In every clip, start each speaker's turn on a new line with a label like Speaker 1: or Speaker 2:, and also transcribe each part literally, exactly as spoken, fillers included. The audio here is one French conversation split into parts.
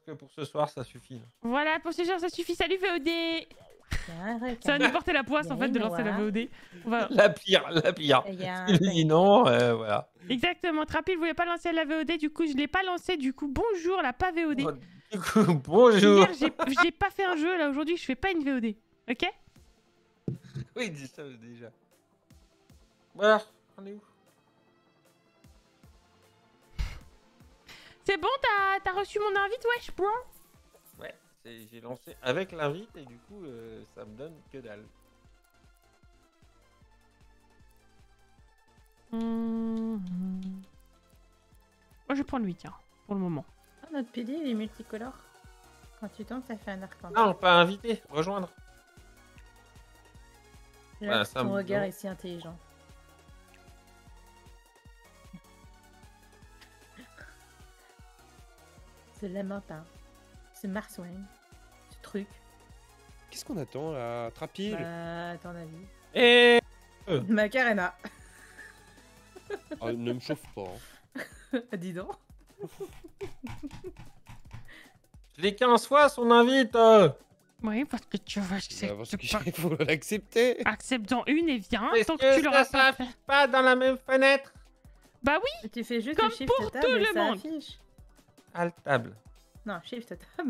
Speaker 1: que pour ce soir, ça suffit.
Speaker 2: Voilà, pour ce soir, ça suffit. Salut V O D. Ça va nous porter la poisse en fait de lancer la V O D. On va...
Speaker 1: La pire, la pire. Il dit non, euh, voilà.
Speaker 2: Exactement. Trappy ne voulait pas lancer la V O D, du coup je l'ai pas lancé. Du coup bonjour la pas V O D.
Speaker 1: Bon, du coup, bonjour.
Speaker 2: Hier j'ai pas fait un jeu, là aujourd'hui je fais pas une V O D. Ok?
Speaker 1: Oui, dis ça déjà. Voilà, on est où?
Speaker 2: C'est bon, t'as reçu mon invite, wesh, bro?
Speaker 1: Ouais, j'ai lancé avec l'invite et du coup, euh, ça me donne que dalle.
Speaker 2: Mmh. Moi, je prends lui, tiens, pour le moment.
Speaker 3: Ah, notre P D, il est multicolore. Quand tu tombes, ça fait un arc-en-ciel.
Speaker 1: Non, pas invité, rejoindre.
Speaker 3: Là, ah, ton regard est si intelligent. Ce lamentin, ce marsouin, ce truc.
Speaker 4: Qu'est-ce qu'on attend là? Trappy?
Speaker 3: Bah, à ton avis.
Speaker 1: Et
Speaker 3: Macarena.
Speaker 4: Oh, ne me chauffe pas. Hein.
Speaker 3: Dis donc.
Speaker 1: Je l'ai quinze fois son invite. Euh.
Speaker 2: Oui, parce que tu vas accepter.
Speaker 4: Bah, parce qu'il faut l'accepter.
Speaker 2: Accepte-en une et viens.
Speaker 1: Est-ce
Speaker 2: tant
Speaker 1: que,
Speaker 2: que tu l'auras
Speaker 1: ça s'affiche pas dans la même fenêtre?
Speaker 2: Bah oui.
Speaker 3: Tu fais juste
Speaker 2: comme
Speaker 3: le shift
Speaker 2: pour
Speaker 3: tab
Speaker 2: tout
Speaker 3: et
Speaker 2: le
Speaker 3: ça
Speaker 2: monde.
Speaker 3: affiche.
Speaker 1: Alt table.
Speaker 3: Non, shift tab.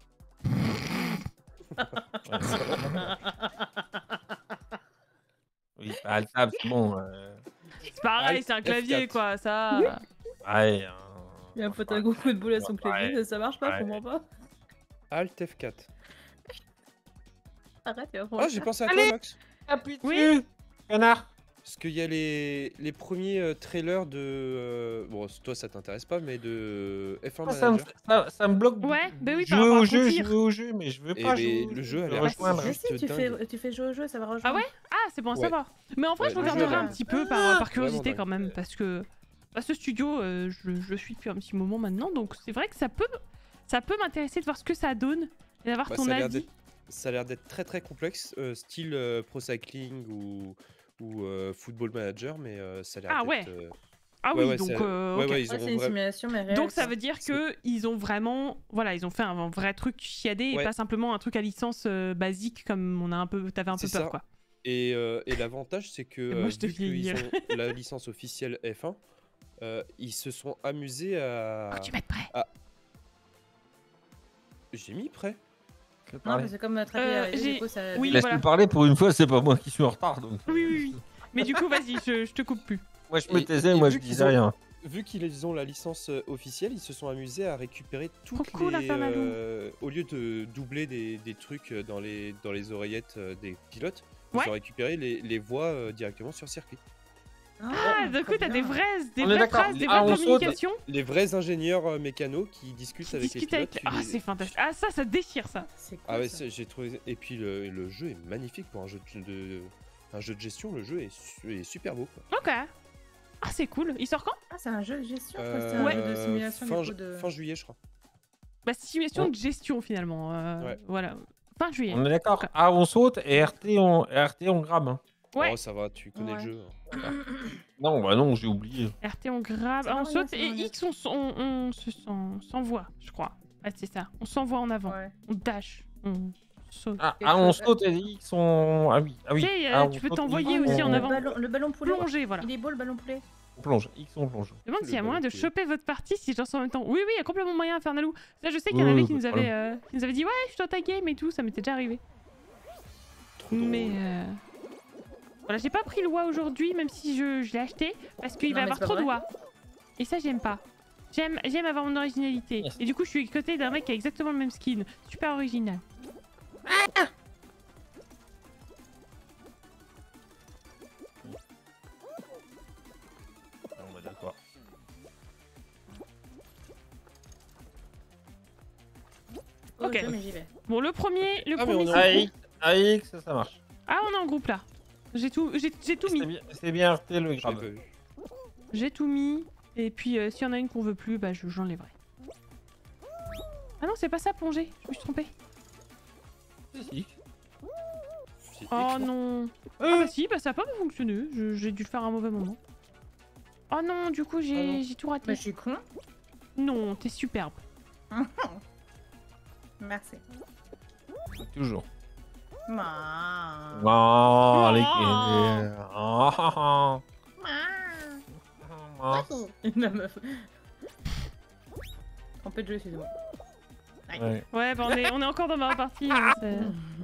Speaker 1: Oui, bah, alt tab, c'est bon. Euh...
Speaker 2: C'est pareil, c'est un clavier, quoi, ça.
Speaker 1: Ouais. Hein...
Speaker 3: Il y a un pote à gros coup de boule à son clavier,
Speaker 1: ouais.
Speaker 3: ça marche pas,
Speaker 1: ouais.
Speaker 3: je comprends pas.
Speaker 4: Alt F quatre.
Speaker 3: Arrête, il va
Speaker 4: Ah, j'ai pensé à
Speaker 1: Allez,
Speaker 4: toi, Max.
Speaker 1: Appuie dessus,
Speaker 2: oui.
Speaker 1: Connard.
Speaker 4: Parce qu'il y a les, les premiers euh, trailers de... Euh... Bon, toi, ça t'intéresse pas, mais de F un
Speaker 1: ah, ça, me, ça, ça me bloque.
Speaker 2: Ouais, bah oui,
Speaker 1: jouer au jeu, jouer au jeu, mais je veux pas
Speaker 4: et
Speaker 1: jouer.
Speaker 4: Le jeu a
Speaker 1: l'air
Speaker 4: l'air
Speaker 1: rejoindre.
Speaker 3: Mais si, tu fais, tu fais jouer au jeu, ça va rejoindre.
Speaker 2: Ah ouais? Ah, c'est bon à
Speaker 4: ouais.
Speaker 2: savoir. Mais en vrai,
Speaker 4: ouais,
Speaker 2: je regarderai
Speaker 3: jeu,
Speaker 2: un
Speaker 3: là.
Speaker 2: petit peu par, par curiosité
Speaker 4: Vraiment,
Speaker 2: quand même, parce que bah, ce studio, euh, je, je le suis depuis un petit moment maintenant, donc c'est vrai que ça peut, ça peut m'intéresser de voir ce que ça donne et d'avoir
Speaker 4: bah,
Speaker 2: ton
Speaker 4: ça
Speaker 2: avis.
Speaker 4: Ça a l'air d'être très très complexe, euh, style euh, Pro Cycling ou, ou euh, Football Manager, mais euh, ça a l'air
Speaker 2: Ah
Speaker 4: d'être...
Speaker 2: ouais.
Speaker 4: Euh...
Speaker 2: Ah
Speaker 4: ouais,
Speaker 2: oui,
Speaker 4: ouais,
Speaker 2: donc
Speaker 4: ça...
Speaker 2: euh,
Speaker 4: ouais,
Speaker 2: okay.
Speaker 4: ouais, ils
Speaker 3: ouais,
Speaker 4: ont
Speaker 3: c'est une
Speaker 4: vra...
Speaker 3: simulation, mais réelle.
Speaker 2: Donc ça veut dire que ils ont vraiment, voilà, ils ont fait un vrai truc chiadé et
Speaker 4: ouais.
Speaker 2: pas simplement un truc à licence euh, basique comme on a un peu, t'avais un peu peur
Speaker 4: ça.
Speaker 2: quoi.
Speaker 4: Et, euh, et l'avantage c'est que
Speaker 2: moi,
Speaker 4: euh,
Speaker 2: je te
Speaker 4: vu qu'ils
Speaker 2: vieillir.
Speaker 4: ont la licence officielle F un, euh, ils se sont amusés à.
Speaker 2: Faut que tu mettes prêt.
Speaker 4: À... J'ai mis prêt.
Speaker 3: Non, mais c'est comme euh, Trappy
Speaker 2: Euh,
Speaker 3: arrivé,
Speaker 2: j'ai-
Speaker 3: du coup, ça...
Speaker 2: oui.
Speaker 1: Laisse-nous
Speaker 2: voilà.
Speaker 1: parler pour une fois, c'est pas moi qui suis en retard. Donc...
Speaker 2: Oui, oui, oui. Mais du coup, vas-y, je, je te coupe plus.
Speaker 1: Moi je me
Speaker 4: Et-
Speaker 1: taisais,
Speaker 4: et
Speaker 1: moi
Speaker 4: vu
Speaker 1: je
Speaker 4: qu'ils
Speaker 1: disais
Speaker 4: ont-
Speaker 1: rien.
Speaker 4: Vu qu'ils ont la licence euh, officielle, ils se sont amusés à récupérer toutes
Speaker 2: Trop cool,
Speaker 4: les...
Speaker 2: Infernalou.
Speaker 4: euh, au lieu de doubler des, des trucs dans les, dans les oreillettes euh, des pilotes, ils
Speaker 2: Ouais.
Speaker 4: ont récupéré les, les voix euh, directement sur circuit.
Speaker 2: Ah, du coup, t'as des vraies, des
Speaker 1: On est
Speaker 2: vraies
Speaker 1: d'accord.
Speaker 2: phrases, des
Speaker 1: Ah,
Speaker 2: vraies
Speaker 1: on saute.
Speaker 2: communications.
Speaker 4: Les vrais ingénieurs euh, mécanos qui discutent
Speaker 2: Qui
Speaker 4: avec
Speaker 2: discutent
Speaker 4: les
Speaker 2: avec.
Speaker 4: pilotes.
Speaker 2: Ah,
Speaker 4: tu les-
Speaker 2: c'est fantastique. Ah, ça, ça déchire ça.
Speaker 3: C'est cool,
Speaker 4: Ah ouais,
Speaker 3: ça.
Speaker 4: c'est- j'ai trouvé. Et puis le, le jeu est magnifique pour un jeu de, de- un jeu de gestion. Le jeu est, su- est super beau. Quoi.
Speaker 2: Ok. Ah, c'est cool. Il sort quand?
Speaker 3: Ah, c'est un jeu de gestion, je crois que
Speaker 4: Euh,
Speaker 3: c'est un
Speaker 2: Ouais.
Speaker 3: jeu de simulation
Speaker 4: fin,
Speaker 3: du
Speaker 4: ju-
Speaker 3: coup de...
Speaker 4: fin juillet, je crois.
Speaker 2: Bah, simulation
Speaker 1: Oh.
Speaker 2: de gestion finalement. euh,
Speaker 4: Ouais.
Speaker 2: Voilà. Fin juillet.
Speaker 1: On est d'accord.
Speaker 2: Ok.
Speaker 1: Ah, on saute et R T on, R T on grabe. Hein.
Speaker 2: Ouais.
Speaker 4: Oh, ça va, tu connais
Speaker 3: Ouais.
Speaker 4: le jeu. hein.
Speaker 1: Non, bah non, j'ai oublié.
Speaker 2: R T on grave,
Speaker 3: Ça
Speaker 2: ah,
Speaker 3: va,
Speaker 2: on
Speaker 3: Ryan,
Speaker 2: saute
Speaker 3: ça
Speaker 2: et
Speaker 3: va, Ryan.
Speaker 2: X on, s- on, on se s'en- s'envoie, je crois. Ah, c'est ça. On s'envoie en avant.
Speaker 3: Ouais.
Speaker 2: On dash. On saute.
Speaker 1: Ah,
Speaker 3: Quelque
Speaker 1: ah, on
Speaker 3: chose.
Speaker 1: saute et X on. Ah oui, ah oui.
Speaker 2: Tu sais, euh,
Speaker 1: Ah, on
Speaker 2: tu peux
Speaker 1: saute,
Speaker 2: t'envoyer
Speaker 1: X,
Speaker 2: aussi
Speaker 1: on-
Speaker 2: en
Speaker 3: Le
Speaker 2: avant.
Speaker 3: ballon, le ballon poulet.
Speaker 2: Plonger, voilà.
Speaker 3: Il est beau le ballon poulet.
Speaker 1: On plonge. X on plonge.
Speaker 2: Je me demande
Speaker 4: Le
Speaker 2: s'il y a moyen de
Speaker 4: ballon poulet.
Speaker 2: choper votre partie si je lance en même temps. Oui, oui, il y a complètement moyen, Infernalou. Ça, je sais qu'il y en
Speaker 1: Oui,
Speaker 2: avait
Speaker 1: oui,
Speaker 2: qui nous
Speaker 1: pas de
Speaker 2: avaient, euh, qui nous avaient dit ouais, je suis dans ta game et tout, ça m'était déjà arrivé.
Speaker 4: Trop drôle.
Speaker 2: Mais euh... voilà, j'ai pas pris le W A aujourd'hui, même si je, je l'ai acheté, parce qu'il
Speaker 3: Non,
Speaker 2: va y
Speaker 3: mais
Speaker 2: avoir
Speaker 3: c'est pas
Speaker 2: trop de
Speaker 3: vrai.
Speaker 2: W A. Et ça, j'aime pas. J'aime j'aime avoir mon originalité.
Speaker 1: Yes.
Speaker 2: Et du coup, je suis à côté d'un mec qui a exactement le même skin. Super original.
Speaker 1: On va d'accord.
Speaker 3: Oh,
Speaker 2: Ok.
Speaker 3: je- mais j'y vais.
Speaker 2: Bon, le premier, le
Speaker 4: Ah, mais
Speaker 2: premier,
Speaker 4: on est
Speaker 2: c'est
Speaker 1: Ah,
Speaker 2: cool.
Speaker 1: X, ah, X, ça, ça marche.
Speaker 2: Ah, on est en groupe là. J'ai tout, j'ai j'ai tout
Speaker 1: C'est
Speaker 2: mis.
Speaker 1: bien, c'est bien R T le
Speaker 4: Je l'ai
Speaker 1: grab.
Speaker 4: pas vu.
Speaker 2: J'ai tout mis. Et puis, euh, s'il y en a une qu'on veut plus, bah, je- j'enlèverai. Ah non, c'est pas ça, plonger. Je me suis trompée.
Speaker 1: Si, si.
Speaker 4: C'est
Speaker 2: Oh
Speaker 4: X,
Speaker 2: non. Ah bah si, bah ça a pas fonctionné. Je- J'ai dû le faire à un mauvais moment. Oh non, du coup,
Speaker 4: Ah
Speaker 2: j'ai
Speaker 4: non.
Speaker 2: j'ai tout raté.
Speaker 3: Bah, je suis con.
Speaker 2: Non, t'es superbe.
Speaker 3: Merci.
Speaker 5: Toujours.
Speaker 3: Ma.
Speaker 5: Oh, les...
Speaker 2: Oh.
Speaker 5: Oh.
Speaker 3: Ma. La meuf. Trompé de jeu, excusez-moi.
Speaker 5: Ouais.
Speaker 2: Ouais, bah on est, on est encore dans ma partie. hein, c'est-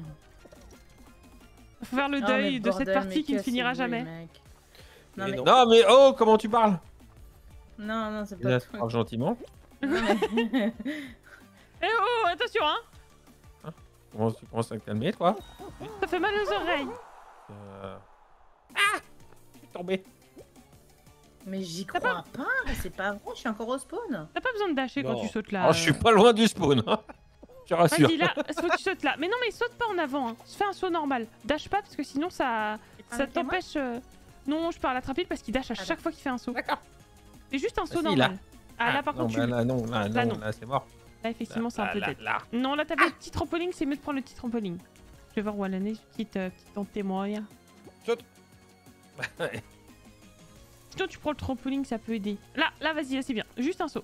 Speaker 2: Faut faire le
Speaker 3: Ah, mais
Speaker 2: deuil de cette
Speaker 3: bordel,
Speaker 2: partie
Speaker 3: mais
Speaker 2: qui ne finira
Speaker 3: cassez-vous, les
Speaker 2: jamais.
Speaker 3: mecs. Non,
Speaker 4: Mais
Speaker 3: mais...
Speaker 4: non.
Speaker 5: Non, mais oh, comment tu parles?
Speaker 3: non, non, c'est
Speaker 5: Il
Speaker 3: pas
Speaker 5: a
Speaker 3: le truc.
Speaker 5: parle gentiment.
Speaker 3: Non, mais...
Speaker 2: Eh oh, attention, hein.
Speaker 5: Comment tu commences à te calmer, toi?
Speaker 2: Ça fait mal aux oreilles.
Speaker 5: Euh... Ah! Je suis tombé.
Speaker 3: mais j'y
Speaker 2: T'as
Speaker 3: crois pas, c'est pas vrai, je suis encore au spawn.
Speaker 2: T'as pas besoin de dasher quand
Speaker 4: Non.
Speaker 2: tu sautes là.
Speaker 5: Oh, je suis pas loin du spawn. hein. Je te rassure.
Speaker 2: Vas-y, là, faut que tu sautes là. Mais non, mais saute pas en avant. Hein. Fais un saut normal. Dash pas parce que sinon ça, ça
Speaker 3: Avec les mains
Speaker 2: t'empêche. euh, Non, je parle à Trapil parce qu'il dash à
Speaker 3: Ah,
Speaker 2: chaque fois qu'il fait un saut.
Speaker 5: D'accord.
Speaker 2: C'est juste un saut
Speaker 5: si, là.
Speaker 2: normal. Ah, là par
Speaker 5: non,
Speaker 2: contre,
Speaker 5: bah,
Speaker 2: tu.
Speaker 5: là, non, là,
Speaker 2: Là,
Speaker 5: non,
Speaker 2: non.
Speaker 5: là, c'est mort.
Speaker 2: Là, effectivement, c'est un
Speaker 5: Là,
Speaker 2: peu
Speaker 5: là,
Speaker 2: tête.
Speaker 5: là.
Speaker 2: Non, là, t'avais le petit trampoline, c'est mieux de prendre le petit trampoline. Je vais voir où elle en est, petite, euh, petite tente témoin.
Speaker 5: Ouais.
Speaker 2: Sinon, tu prends le trampoline, ça peut aider. Là, là, vas-y, là, c'est bien. Juste un saut.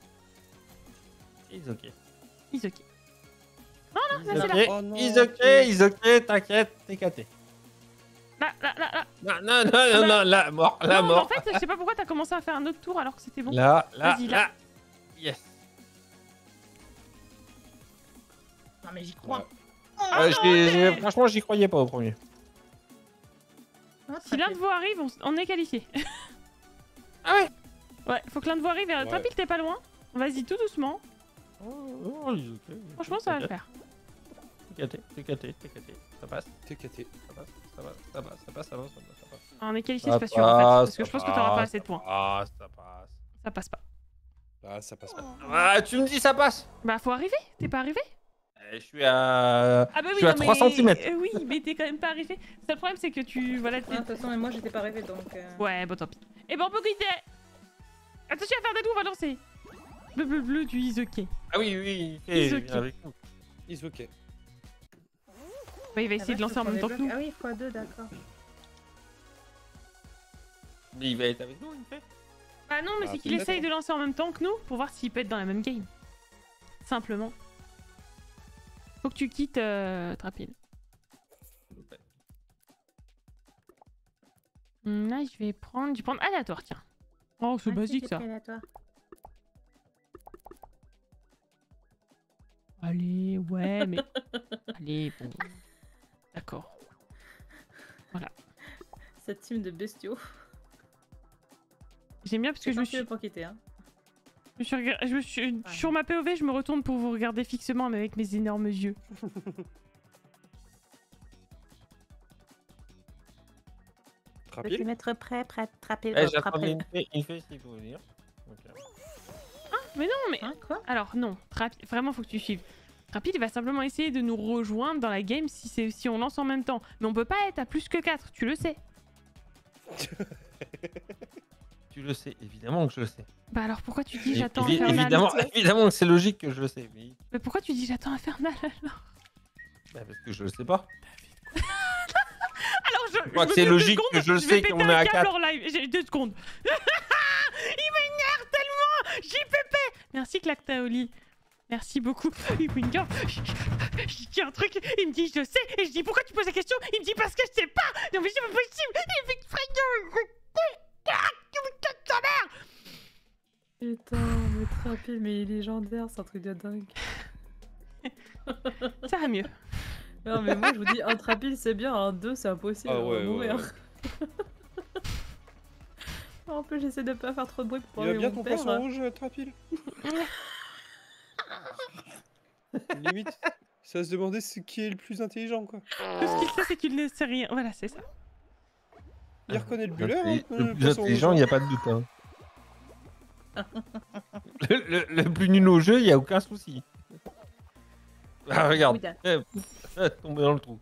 Speaker 5: It's ok.
Speaker 2: Is ok.
Speaker 5: It's
Speaker 2: là, c'est
Speaker 5: ok,
Speaker 4: là. Oh non,
Speaker 5: it's ok,
Speaker 4: tu-
Speaker 5: it's ok, t'inquiète, t'es caté.
Speaker 2: Là, là, là, là.
Speaker 5: Non, non, non, non,
Speaker 2: bah-
Speaker 5: non, là, mort, là,
Speaker 2: non, mais en
Speaker 5: mort.
Speaker 2: fait, je sais pas pourquoi t'as commencé à faire un autre tour alors que c'était bon.
Speaker 5: Là, là,
Speaker 2: Vas-y, là.
Speaker 5: là. Yes.
Speaker 3: Non, mais j'y crois.
Speaker 5: Ouais.
Speaker 2: Ah
Speaker 5: Ouais,
Speaker 2: non,
Speaker 5: j'ai- j'ai-
Speaker 2: mais-
Speaker 5: franchement, j'y croyais pas au premier.
Speaker 3: Ah,
Speaker 2: Si l'un de vous arrive, on, on est qualifié.
Speaker 5: Ah ouais.
Speaker 2: Ouais, faut que l'un de vous arrive. Et
Speaker 4: Ouais.
Speaker 2: Trapil, t'es pas loin. Vas-y, tout doucement.
Speaker 5: Oh, oh, it's ok.
Speaker 2: Franchement, ça va le faire.
Speaker 5: T'es caté, t'es caté, t'es caté. Ça passe,
Speaker 4: T'es caté.
Speaker 5: ça passe, ça passe, ça passe, ça passe, ça passe, ça passe. Ça passe.
Speaker 2: Ah, on est qualifié,
Speaker 5: Ça
Speaker 2: c'est pas sûr en fait.
Speaker 5: passe,
Speaker 2: Parce que je
Speaker 5: ça
Speaker 2: pense que t'auras pas
Speaker 5: passe,
Speaker 2: assez de points.
Speaker 5: Ah, ça passe.
Speaker 2: Ça passe pas.
Speaker 4: Ah, ça passe pas.
Speaker 5: Ah, tu me dis ça passe.
Speaker 2: Bah, faut arriver. T'es pas arrivé?
Speaker 5: Eh, Je suis à.
Speaker 2: Ah, bah
Speaker 5: Je
Speaker 2: oui,
Speaker 5: suis à
Speaker 2: non,
Speaker 5: trois
Speaker 2: mais-
Speaker 5: centimètres.
Speaker 2: euh, oui, mais t'es quand même pas arrivé. C'est le problème, c'est que tu. Voilà, t'es-
Speaker 3: Ah, de toute façon, mais moi j'étais pas arrivé donc. euh,
Speaker 2: Ouais, bon, tant pis. Et bon, on peut quitter. Attention à faire des loups, on va lancer. Bleu, bleu, bleu, du is ok.
Speaker 5: Ah oui, oui,
Speaker 2: It's
Speaker 5: il
Speaker 2: ok.
Speaker 5: viens avec nous.
Speaker 4: Is ok.
Speaker 2: Ouais, il va
Speaker 3: ah,
Speaker 2: essayer de
Speaker 3: vache,
Speaker 2: lancer en
Speaker 3: faut
Speaker 2: même temps
Speaker 3: prendre
Speaker 2: que
Speaker 3: des
Speaker 2: nous.
Speaker 3: blocs. Ah oui, fois deux, d'accord.
Speaker 5: Mais il va être avec nous, il fait.
Speaker 2: Bah non, mais
Speaker 4: Ah,
Speaker 2: c'est qu'il
Speaker 4: peut-être,
Speaker 2: essaye
Speaker 4: hein.
Speaker 2: de lancer en même temps que nous pour voir s'il peut être dans la même game. Simplement. Faut que tu quittes euh, Trapil. Hum, Là, je vais prendre. Je vais prendre aléatoire, tiens. Oh, c'est
Speaker 3: Ah,
Speaker 2: basique
Speaker 3: c'est
Speaker 2: ça.
Speaker 3: aléatoire.
Speaker 2: Allez, ouais, mais. Allez, bon. D'accord.
Speaker 3: Cette team de bestiaux.
Speaker 2: J'aime bien parce que je me suis.
Speaker 3: pour quitter, hein.
Speaker 2: Je me suis, rega- je me suis-
Speaker 3: Ouais.
Speaker 2: Sur ma P O V, je me retourne pour vous regarder fixement, mais avec mes énormes yeux.
Speaker 3: Je vais te
Speaker 4: Trapil.
Speaker 3: mettre prêt, prêt à trapper.
Speaker 5: Eh, j'attendais une fée, une fée, s'il faut venir. Ok.
Speaker 2: Mais non, mais.
Speaker 3: Hein, quoi?
Speaker 2: Alors, non. Trapi- Vraiment, faut que tu suives. Trapil, il va simplement essayer de nous rejoindre dans la game si, c'est- si on lance en même temps. Mais on peut pas être à plus que quatre, tu le sais.
Speaker 5: Tu le sais, évidemment que je le sais.
Speaker 2: Bah alors pourquoi tu dis
Speaker 5: Évi-
Speaker 2: j'attends
Speaker 5: évi-
Speaker 2: Infernal
Speaker 5: évidemment, évidemment que c'est logique que je le sais. Mais...
Speaker 2: Mais pourquoi tu dis j'attends Infernal alors
Speaker 5: Bah, parce que je le sais pas.
Speaker 2: Alors je.
Speaker 5: crois
Speaker 2: je
Speaker 5: que
Speaker 2: me
Speaker 5: c'est
Speaker 2: mets deux
Speaker 5: logique
Speaker 2: secondes,
Speaker 5: que je le
Speaker 2: vais
Speaker 5: sais
Speaker 2: péter
Speaker 5: qu'on
Speaker 2: un
Speaker 5: est à
Speaker 2: câble
Speaker 5: quatre.
Speaker 2: hors live. J'ai deux secondes. Il m'énerve tellement. J P P. Merci Clactaoli. Merci beaucoup. Winger, je dis un truc, il me dit je sais, et je dis pourquoi tu poses la question, il me dit parce que je sais pas. Non mais c'est pas possible. Il fait frayeur. Ta mère.
Speaker 3: Putain, mais Trapil, mais il est légendaire, c'est un truc de dingue.
Speaker 2: Ça va mieux.
Speaker 3: Non, mais moi je vous dis, un Trapil c'est bien, un deux c'est impossible,
Speaker 4: Ah
Speaker 3: on va
Speaker 4: ouais, ouais,
Speaker 3: mourir.
Speaker 4: ouais.
Speaker 3: En plus, j'essaie de pas faire trop de bruit pour
Speaker 4: Il va
Speaker 3: pas
Speaker 4: bien
Speaker 3: mon
Speaker 4: ton
Speaker 3: père.
Speaker 4: poisson rouge, euh, Trapil. Limite, ça se demandait ce qui est le plus intelligent, quoi.
Speaker 2: Tout ce qu'il sait, c'est qu'il ne sait rien. Voilà, c'est ça.
Speaker 4: Il reconnaît le buller, hein,
Speaker 5: Le
Speaker 4: le
Speaker 5: plus
Speaker 4: poisson
Speaker 5: intelligent, il
Speaker 4: rouge.
Speaker 5: n'y a pas de doute. Hein. le, le- le plus nul au jeu, il n'y a aucun souci. Ah, regarde.
Speaker 3: Oui,
Speaker 5: Eh, eh, tombé dans le trou.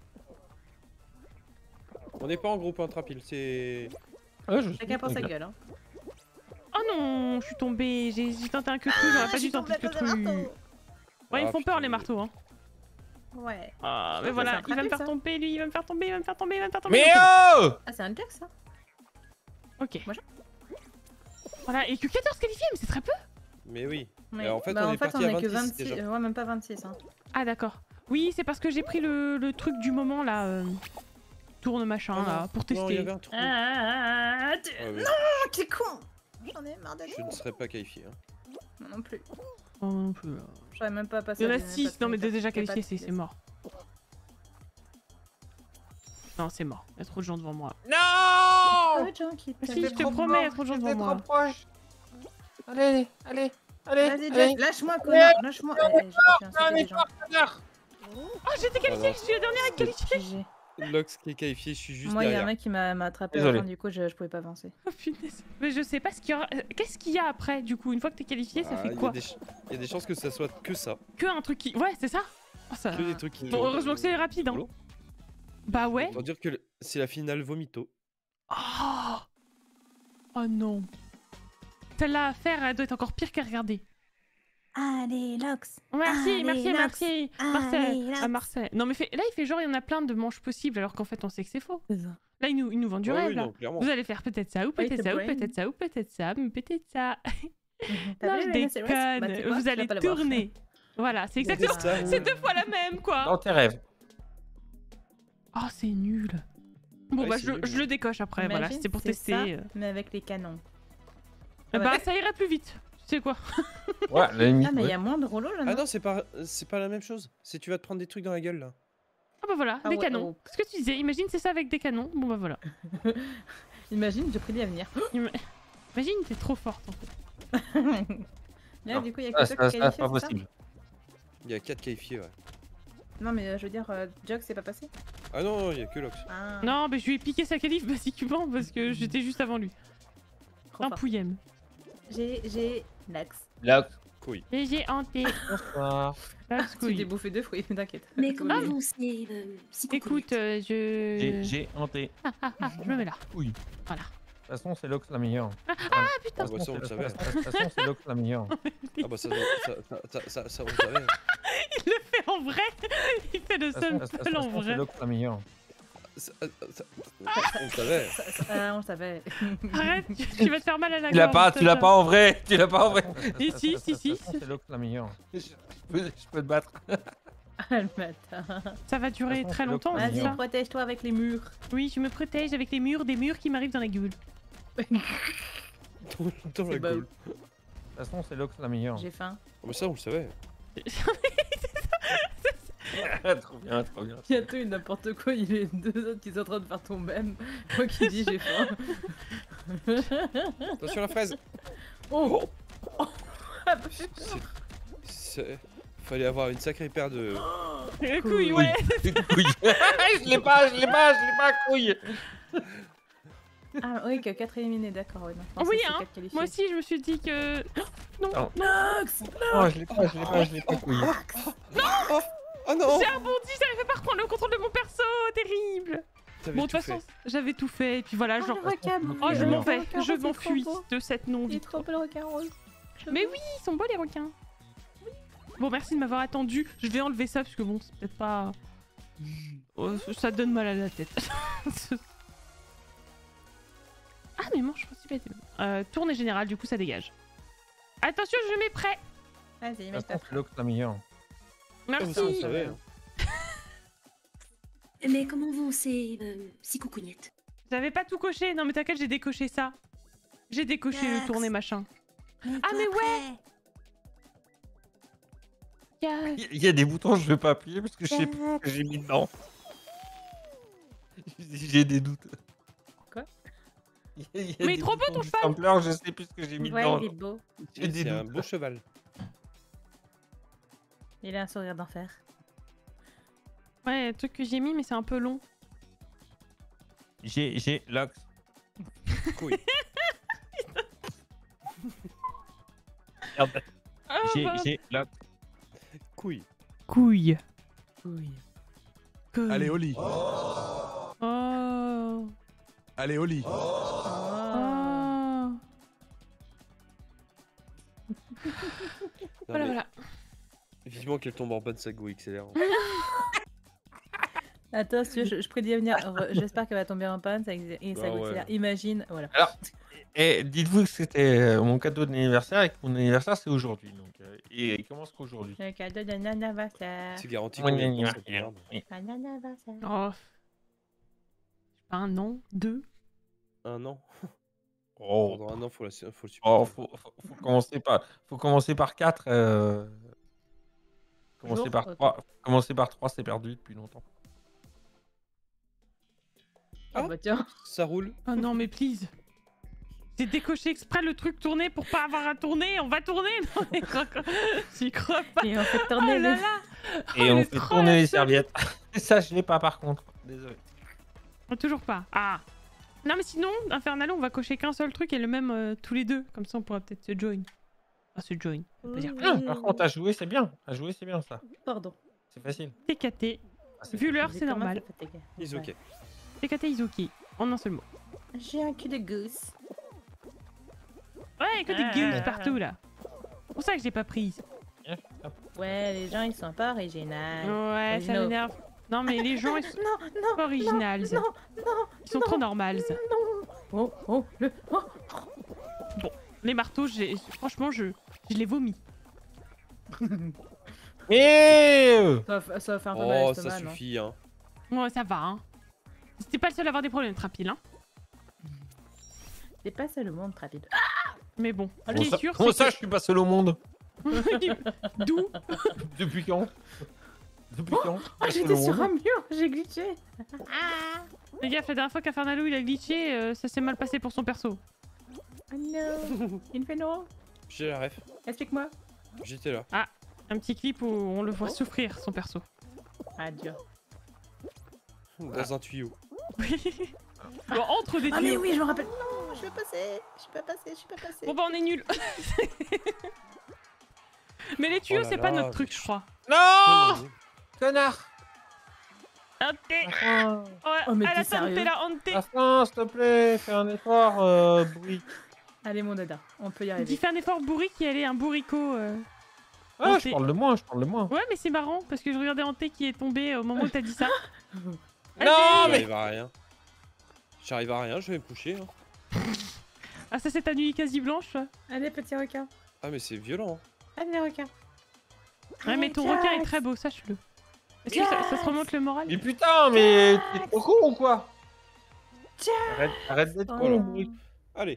Speaker 4: On n'est pas en groupe, hein, Trapil, c'est...
Speaker 5: Ah, je suis
Speaker 3: Chacun pour sa
Speaker 5: tranquille.
Speaker 3: gueule, hein.
Speaker 2: Oh non, je suis tombée. J'ai j'ai tenté un queutru, j'aurais pas dû tenter le queutru. Ouais, ils
Speaker 4: Ah,
Speaker 2: font peur
Speaker 4: putain,
Speaker 2: les marteaux, hein.
Speaker 3: Ouais.
Speaker 2: Ah, mais
Speaker 3: Ça,
Speaker 2: voilà,
Speaker 3: c'est un
Speaker 2: il va me
Speaker 3: Trapil,
Speaker 2: faire
Speaker 3: ça.
Speaker 2: tomber, lui, il va me faire tomber, il va me faire tomber, il va me faire tomber.
Speaker 5: Mais
Speaker 2: Ok,
Speaker 5: oh
Speaker 3: Ah, c'est un Jack ça?
Speaker 2: Ok.
Speaker 3: Moi, je-
Speaker 2: Voilà, et que quatorze qualifiés, mais c'est très peu.
Speaker 4: Mais oui.
Speaker 3: Mais
Speaker 4: en fait,
Speaker 3: bah,
Speaker 4: on
Speaker 3: en
Speaker 4: est
Speaker 3: fait,
Speaker 4: parti
Speaker 3: on
Speaker 4: à
Speaker 3: est que
Speaker 4: vingt-six
Speaker 3: vingt-six.
Speaker 4: déjà.
Speaker 3: euh, ouais, même pas vingt-six. Hein.
Speaker 2: Ah d'accord. Oui, c'est parce que j'ai pris le, le truc du moment là. euh, Tourne machin
Speaker 4: Ah,
Speaker 2: là,
Speaker 4: non.
Speaker 2: pour
Speaker 4: Non, il y
Speaker 2: tester.
Speaker 4: avait un trou.
Speaker 3: Ah, tu-
Speaker 4: Ouais, ouais.
Speaker 3: Non, t'es con. J'en ai marre d'être
Speaker 4: Je ne serais pas qualifié. Hein.
Speaker 3: Moi non plus.
Speaker 2: Oh, non plus, là.
Speaker 3: J'aurais même pas passé.
Speaker 2: Il y en a
Speaker 3: à des-
Speaker 2: six,
Speaker 3: pas
Speaker 2: non mais
Speaker 3: de-
Speaker 2: déjà
Speaker 3: pas de-
Speaker 2: qualifié, c'est c'est mort. Non, c'est mort. Il y a trop de gens devant moi.
Speaker 3: Ah,
Speaker 5: Non
Speaker 3: ouais, gens qui
Speaker 2: Si,
Speaker 3: t'aiment.
Speaker 2: je te promets, il y a trop de gens devant moi.
Speaker 5: proche. Allez, allez, allez.
Speaker 3: Vas-y,
Speaker 5: allez.
Speaker 3: Jack, lâche-moi, connard. Lâche-moi. Eh, eh, j'ai
Speaker 5: Ah,
Speaker 3: insulté
Speaker 5: mais
Speaker 3: des gens.
Speaker 5: partenaire.
Speaker 2: Oh, j'étais qualifiée,
Speaker 4: non.
Speaker 2: je suis la dernière à être qualifiée.
Speaker 3: G G.
Speaker 4: Lox qui est qualifié, je suis juste
Speaker 3: Moi, il y a un
Speaker 4: derrière.
Speaker 3: mec qui m'a m'a attrapé à
Speaker 5: Désolé.
Speaker 3: la fin, du coup, je, je pouvais pas avancer.
Speaker 2: Oh punaise. Mais je sais pas ce qu'il y aura. euh, Qu'est-ce qu'il y a après du coup? Une fois que t'es qualifié, ça
Speaker 4: Ah,
Speaker 2: fait
Speaker 4: il y a
Speaker 2: quoi?
Speaker 4: des ch- Il y a des chances que ça soit que ça.
Speaker 2: Que un truc qui. Ouais, c'est ça? Oh, ça...
Speaker 4: Que des trucs qui.
Speaker 2: Bon, heureusement que c'est rapide, hein.
Speaker 4: Rigolo.
Speaker 2: Bah ouais.
Speaker 4: Autant dire que le- c'est la finale vomito.
Speaker 2: Oh, oh non. Celle-là à faire, elle doit être encore pire qu'à regarder.
Speaker 3: Allez, Lox.
Speaker 2: Merci,
Speaker 3: Allez,
Speaker 2: merci,
Speaker 3: Lox.
Speaker 2: merci. Marseille.
Speaker 3: Allez, Lox.
Speaker 2: À Marseille. Non, mais fait... là, il fait genre, il y en a plein de manches possibles, alors qu'en fait, on sait que c'est faux. Là, il nous, il nous vend du
Speaker 4: Ouais,
Speaker 2: rêve,
Speaker 4: oui,
Speaker 2: là.
Speaker 4: non, clairement.
Speaker 2: Vous allez faire peut-être ça, ou peut-être
Speaker 3: the
Speaker 2: ça, ou
Speaker 3: brain.
Speaker 2: peut-être ça, ou peut-être ça, mais peut-être ça.
Speaker 3: T'as
Speaker 2: Non,
Speaker 3: vu,
Speaker 2: je
Speaker 3: Rhinoceros? Bah, tu
Speaker 2: déconne.
Speaker 3: vois,
Speaker 2: Vous
Speaker 3: tu vas
Speaker 2: allez
Speaker 3: pas l'avoir.
Speaker 2: tourner. Voilà, c'est
Speaker 3: C'est
Speaker 2: exactement.
Speaker 3: ça.
Speaker 2: C'est deux fois la même, quoi.
Speaker 5: Dans tes rêves.
Speaker 2: Oh, c'est nul. Bon,
Speaker 4: Ouais,
Speaker 2: bah,
Speaker 4: c'est
Speaker 2: je,
Speaker 4: nul,
Speaker 2: je
Speaker 4: ouais.
Speaker 2: le décoche après, voilà,
Speaker 3: Imagine,
Speaker 2: c'est pour
Speaker 3: c'est
Speaker 2: tester.
Speaker 3: ça,
Speaker 2: euh.
Speaker 3: mais avec les canons.
Speaker 2: Eh
Speaker 3: Ouais.
Speaker 2: bah, ça irait plus vite. Tu sais quoi?
Speaker 5: Ouais, à la limite.
Speaker 3: Ah, mais il
Speaker 5: ouais.
Speaker 3: y a moins de rouleaux là,
Speaker 4: Ah
Speaker 3: non
Speaker 4: non, c'est pas, c'est pas la même chose. C'est tu vas te prendre des trucs dans la gueule là.
Speaker 2: Ah bah voilà,
Speaker 3: Ah
Speaker 2: des
Speaker 3: ouais,
Speaker 2: canons.
Speaker 3: oh.
Speaker 2: Ce que tu disais, imagine c'est ça avec des canons. Bon bah voilà.
Speaker 3: Imagine, j'ai pris à venir.
Speaker 2: Ima- Imagine, t'es trop forte en fait.
Speaker 3: Là,
Speaker 5: Non.
Speaker 3: du coup, il y a
Speaker 5: Ça,
Speaker 3: que toi
Speaker 5: ça,
Speaker 3: qui
Speaker 5: ça,
Speaker 3: est
Speaker 5: c'est pas
Speaker 3: qualifié, c'est ça
Speaker 5: possible.
Speaker 4: Il y a quatre qualifiés, ouais.
Speaker 3: Non, mais euh, je veux dire, euh, Jog, c'est pas passé
Speaker 4: Ah non, non, il y a que Lox.
Speaker 3: Ah,
Speaker 2: Non, mais je lui ai piqué sa qualif basiquement parce que j'étais juste avant lui.
Speaker 3: trop
Speaker 2: Un
Speaker 3: fort.
Speaker 2: pouillem.
Speaker 3: J'ai, j'ai, Lax.
Speaker 5: Là,
Speaker 4: Couille.
Speaker 2: Et j'ai hanté.
Speaker 5: bonsoir.
Speaker 2: Lax
Speaker 3: Tu t'es
Speaker 2: couille.
Speaker 3: bouffé deux fruits, t'inquiète.
Speaker 6: Mais
Speaker 3: Tout
Speaker 6: comment
Speaker 3: va bien.
Speaker 6: vont ces euh,
Speaker 2: Écoute, euh, je.
Speaker 5: J'ai j'ai hanté.
Speaker 2: Ah, ah, ah, je me mets là.
Speaker 5: Oui.
Speaker 2: Voilà.
Speaker 5: De toute façon, c'est Lox la meilleure.
Speaker 2: Ah putain.
Speaker 4: Ah bah ça, on le savait.
Speaker 5: De toute façon, c'est Lox la meilleure.
Speaker 4: Ah bah ça, ça, ça, ça, ça, ça, on le savait.
Speaker 2: Il le fait en vrai. Il fait le
Speaker 5: De toute
Speaker 2: seul
Speaker 5: façon, de toute
Speaker 2: seul en
Speaker 5: façon, c'est
Speaker 2: vrai.
Speaker 5: Lox la meilleure.
Speaker 4: Ça- ça- on le savait.
Speaker 3: Ça- ça- ah, on le savait.
Speaker 2: Arrête, tu, tu vas te faire mal à la
Speaker 5: Tu l'as
Speaker 2: gorge,
Speaker 5: pas, tu l'as
Speaker 2: Sacha.
Speaker 5: pas en vrai. Tu l'as pas en vrai.
Speaker 2: Si, si, si, si.
Speaker 5: De toute façon, c'est Lox la meilleure. Je peux, je peux te battre.
Speaker 3: Ah, le bâtard.
Speaker 2: Ça va durer
Speaker 5: façon,
Speaker 2: très
Speaker 5: c'est
Speaker 2: longtemps,
Speaker 5: le
Speaker 2: c'est
Speaker 3: Vas-y,
Speaker 2: ça?
Speaker 3: protège-toi avec les murs.
Speaker 2: Oui, je me protège avec les murs, des murs qui m'arrivent dans la gueule.
Speaker 4: Dans, dans la
Speaker 3: C'est beau.
Speaker 4: gueule.
Speaker 5: De toute façon, c'est Lox la meilleure.
Speaker 3: J'ai faim.
Speaker 4: Ah bah ça, on le savait.
Speaker 5: Trop bien, trop bien.
Speaker 3: Bientôt, il n'importe quoi, il y a deux autres qui sont en train de faire ton même. Moi qui dis j'ai faim.
Speaker 4: Attention la fraise.
Speaker 3: Oh, Ah, bah,
Speaker 4: C'est- c'est- Fallait avoir une sacrée paire de.
Speaker 2: Les couilles, ouais.
Speaker 5: Couille. Je l'ai pas, je l'ai pas, je l'ai pas, couille.
Speaker 3: Ah oui, que quatre éliminés, d'accord. Ouais, non, je pensais
Speaker 2: Oui,
Speaker 3: que c'était
Speaker 2: hein.
Speaker 3: quatre qualifiés.
Speaker 2: Moi aussi, je me suis dit que. Non,
Speaker 5: Non.
Speaker 2: non.
Speaker 3: Nox
Speaker 5: Oh, je l'ai pas, je l'ai pas, je l'ai pas, couille.
Speaker 4: Oh non.
Speaker 2: J'ai rebondi, j'arrivais pas à reprendre le contrôle de mon perso, terrible.
Speaker 4: T'avais
Speaker 2: Bon, de
Speaker 4: tout
Speaker 2: toute
Speaker 4: fait.
Speaker 2: façon, j'avais tout fait, et puis voilà,
Speaker 3: Oh,
Speaker 2: genre.
Speaker 3: le requin
Speaker 2: Oh, je
Speaker 3: bleu,
Speaker 2: m'en
Speaker 3: le
Speaker 2: vais,
Speaker 3: requin
Speaker 2: je
Speaker 3: rose, il est
Speaker 2: m'enfuis
Speaker 3: trop beau.
Speaker 2: de cette non
Speaker 3: Il est trop beau le requin rose. Je
Speaker 2: Mais
Speaker 3: veux.
Speaker 2: oui, ils sont beaux les requins. Bon, merci de m'avoir attendu. Je vais enlever ça parce que bon, c'est peut-être pas. Oh, ça donne mal à la tête. Ah, mais manche principale était bonne. Euh, tournée générale, du coup, ça dégage. Attention, je mets prêt.
Speaker 3: Vas-y,
Speaker 5: De
Speaker 3: mets
Speaker 5: toute
Speaker 3: ta
Speaker 5: façon, c'est Lox la meilleure.
Speaker 4: Ah, bah ça, on le
Speaker 2: Merci.
Speaker 4: savait. hein.
Speaker 6: Mais comment vont ces euh, six coucougnettes?
Speaker 2: J'avais pas tout coché. Non, mais t'inquiète, j'ai décoché ça. J'ai décoché le
Speaker 6: Max.
Speaker 2: tourné machin.
Speaker 6: Mais
Speaker 2: Ah, mais ouais. Y a-
Speaker 5: Il y a des boutons, je vais pas appuyer parce que je sais pas ce que j'ai mis dedans. J'ai des doutes.
Speaker 3: Quoi?
Speaker 5: Il y a- il y a
Speaker 2: Mais
Speaker 5: des
Speaker 2: trop beau,
Speaker 5: boutons
Speaker 2: ton
Speaker 5: du
Speaker 2: cheval.
Speaker 5: sampler, je sais plus ce que j'ai mis
Speaker 3: Ouais,
Speaker 5: dedans.
Speaker 3: il est beau.
Speaker 5: J'ai des
Speaker 4: C'est un
Speaker 5: doutes.
Speaker 4: beau cheval.
Speaker 3: Il a un sourire d'enfer.
Speaker 2: Ouais, le truc que j'ai mis, mais c'est un peu long.
Speaker 5: J'ai, j'ai Lox.
Speaker 4: Couille.
Speaker 5: Merde.
Speaker 2: Ah,
Speaker 5: J'ai,
Speaker 2: bah.
Speaker 5: j'ai Lox.
Speaker 4: Couille.
Speaker 2: Couille.
Speaker 3: Oui.
Speaker 2: Couille.
Speaker 7: Allez au lit.
Speaker 2: Oh.
Speaker 7: Allez au lit.
Speaker 3: Oh.
Speaker 2: Oh.
Speaker 4: Non,
Speaker 2: Voilà,
Speaker 4: mais
Speaker 2: voilà.
Speaker 4: Vivement qu'elle tombe en panne sa go X L R.
Speaker 3: Attends, si je, je prédis à venir. Re- J'espère qu'elle va tomber en panne. Ça, ex- et ça
Speaker 4: Ah ouais.
Speaker 3: accélère. Imagine, voilà.
Speaker 5: Alors, et dites-vous que c'était euh, mon cadeau d'anniversaire et que mon anniversaire c'est aujourd'hui. Donc, euh, et il commence qu'aujourd'hui.
Speaker 3: Le cadeau d'un anniversaire.
Speaker 4: C'est garanti
Speaker 5: Mon
Speaker 4: combien de temps, cette
Speaker 5: anniversaire.
Speaker 4: merde
Speaker 5: Oui.
Speaker 3: Un anniversaire.
Speaker 2: Oh. Je sais pas, un an, deux.
Speaker 4: Un an.
Speaker 5: Oh,
Speaker 4: Pendant un an, faut, la, faut le supporter.
Speaker 5: oh, faut, faut, faut commencer par, faut commencer par quatre. Euh... Commencer
Speaker 3: Jour,
Speaker 5: par
Speaker 3: ok.
Speaker 5: trois. Commencer par trois, c'est perdu depuis longtemps.
Speaker 3: Ah bah tiens.
Speaker 4: Ça roule.
Speaker 2: Oh non, mais please. J'ai décoché exprès le truc tourné pour pas avoir à tourner. On va tourner. Non, mais crois- j'y crois pas.
Speaker 3: Et on fait
Speaker 2: Oh
Speaker 3: tourner
Speaker 2: là
Speaker 3: les.
Speaker 2: là.
Speaker 5: Et
Speaker 2: Oh, elle
Speaker 5: on
Speaker 2: est
Speaker 5: fait
Speaker 2: trop
Speaker 5: tourner
Speaker 2: la
Speaker 5: les
Speaker 2: seule.
Speaker 5: serviettes. Ça, je l'ai pas par contre. Désolé.
Speaker 2: Oh, toujours pas. Ah. Non, mais sinon, Infernalo, on va cocher qu'un seul truc et le même euh, tous les deux. Comme ça, on pourra peut-être se join. Ah, se join. Ça veut dire
Speaker 5: Ah, par contre, à jouer, c'est bien. À jouer, c'est bien ça.
Speaker 3: Pardon.
Speaker 5: C'est facile.
Speaker 2: T K T.
Speaker 5: Ah, c'est
Speaker 2: Vu l'heure,
Speaker 3: J'ai
Speaker 2: c'est
Speaker 3: commencé
Speaker 2: normal.
Speaker 3: à fatiguer.
Speaker 4: Ils ok.
Speaker 2: T K T Izuki. En un seul mot.
Speaker 3: J'ai un cul de goose.
Speaker 2: Ouais, que des
Speaker 3: Ah.
Speaker 2: gueules partout là. C'est pour ça que je l'ai pas prise.
Speaker 5: Bien. Hop.
Speaker 3: Ouais, les gens ils sont pas originaux.
Speaker 2: Ouais, ça
Speaker 3: Originaux.
Speaker 2: m'énerve. Non, mais les gens, ils sont
Speaker 3: Non, non,
Speaker 2: pas originales.
Speaker 3: non, non,
Speaker 2: Ils sont trop normales.
Speaker 3: Oh, oh, le. Oh.
Speaker 2: Les marteaux, j'ai- franchement, je, je les vomis.
Speaker 5: Et euh,
Speaker 3: Ça, va, ça va faire un peu mal à
Speaker 4: Oh,
Speaker 3: l'estomac,
Speaker 4: ça
Speaker 3: non?
Speaker 4: suffit, hein.
Speaker 2: Ouais, ça va, hein. C'était pas le seul à avoir des problèmes, Trapil, hein.
Speaker 3: C'est pas ça le monde rapide.
Speaker 2: Mais bon, ce
Speaker 5: Comment
Speaker 2: qui
Speaker 5: ça,
Speaker 2: est sûr,
Speaker 5: comment
Speaker 2: c'est
Speaker 5: ça, je suis pas seul au monde
Speaker 2: que... D'où
Speaker 5: Depuis quand Depuis quand
Speaker 3: Oh, j'étais sur un mur, j'ai glitché.
Speaker 2: Les gars, la dernière fois qu'Infernalo il a glitché, euh, ça s'est mal passé pour son perso.
Speaker 3: Oh non. Inferno,
Speaker 4: J'ai la ref.
Speaker 3: explique-moi.
Speaker 4: J'étais là.
Speaker 2: Un petit clip où on le voit souffrir, son perso.
Speaker 3: Adieu.
Speaker 4: Dans un tuyau.
Speaker 2: Bon, entre des
Speaker 3: Ah mais
Speaker 2: tuyaux.
Speaker 3: oui, je me rappelle. Non, je vais passer. Je suis pas passé, je suis pas passé.
Speaker 2: Bon bah on est nuls. Mais les tuyaux,
Speaker 4: Oh là
Speaker 2: c'est pas
Speaker 4: là,
Speaker 2: notre truc,
Speaker 4: mais
Speaker 2: je crois.
Speaker 5: Non Connard
Speaker 2: Ante
Speaker 3: Oh.
Speaker 2: Ouais,
Speaker 3: Oh, mais
Speaker 2: à
Speaker 3: t'es
Speaker 2: la
Speaker 3: sérieux
Speaker 2: tante, la ante
Speaker 5: La fin, s'il te plaît, fais un effort, euh, bruit.
Speaker 3: Allez mon dada, on peut y
Speaker 2: Dis
Speaker 3: arriver.
Speaker 2: fais un effort bourrique et elle est un bourricot. euh.
Speaker 5: Ah,
Speaker 2: Ante.
Speaker 5: je parle de moi, je parle de moi.
Speaker 2: Ouais, mais c'est marrant parce que je regardais Ante qui est tombé au moment où t'as dit ça.
Speaker 5: Non, mais
Speaker 4: J'arrive à rien. J'arrive à rien, je vais me coucher. hein.
Speaker 2: Ah, ça c'est ta nuit quasi blanche. Ouais,
Speaker 3: Allez petit requin.
Speaker 4: Ah, mais c'est violent.
Speaker 3: Allez requin.
Speaker 2: mais ton requin est très beau, sache-le. Est-ce que ça, ça te remonte le moral?
Speaker 5: mais putain, mais t'es trop con ou quoi Arrête, arrête d'être
Speaker 3: Oh
Speaker 5: con,
Speaker 3: non.
Speaker 5: bruit.
Speaker 4: Allez.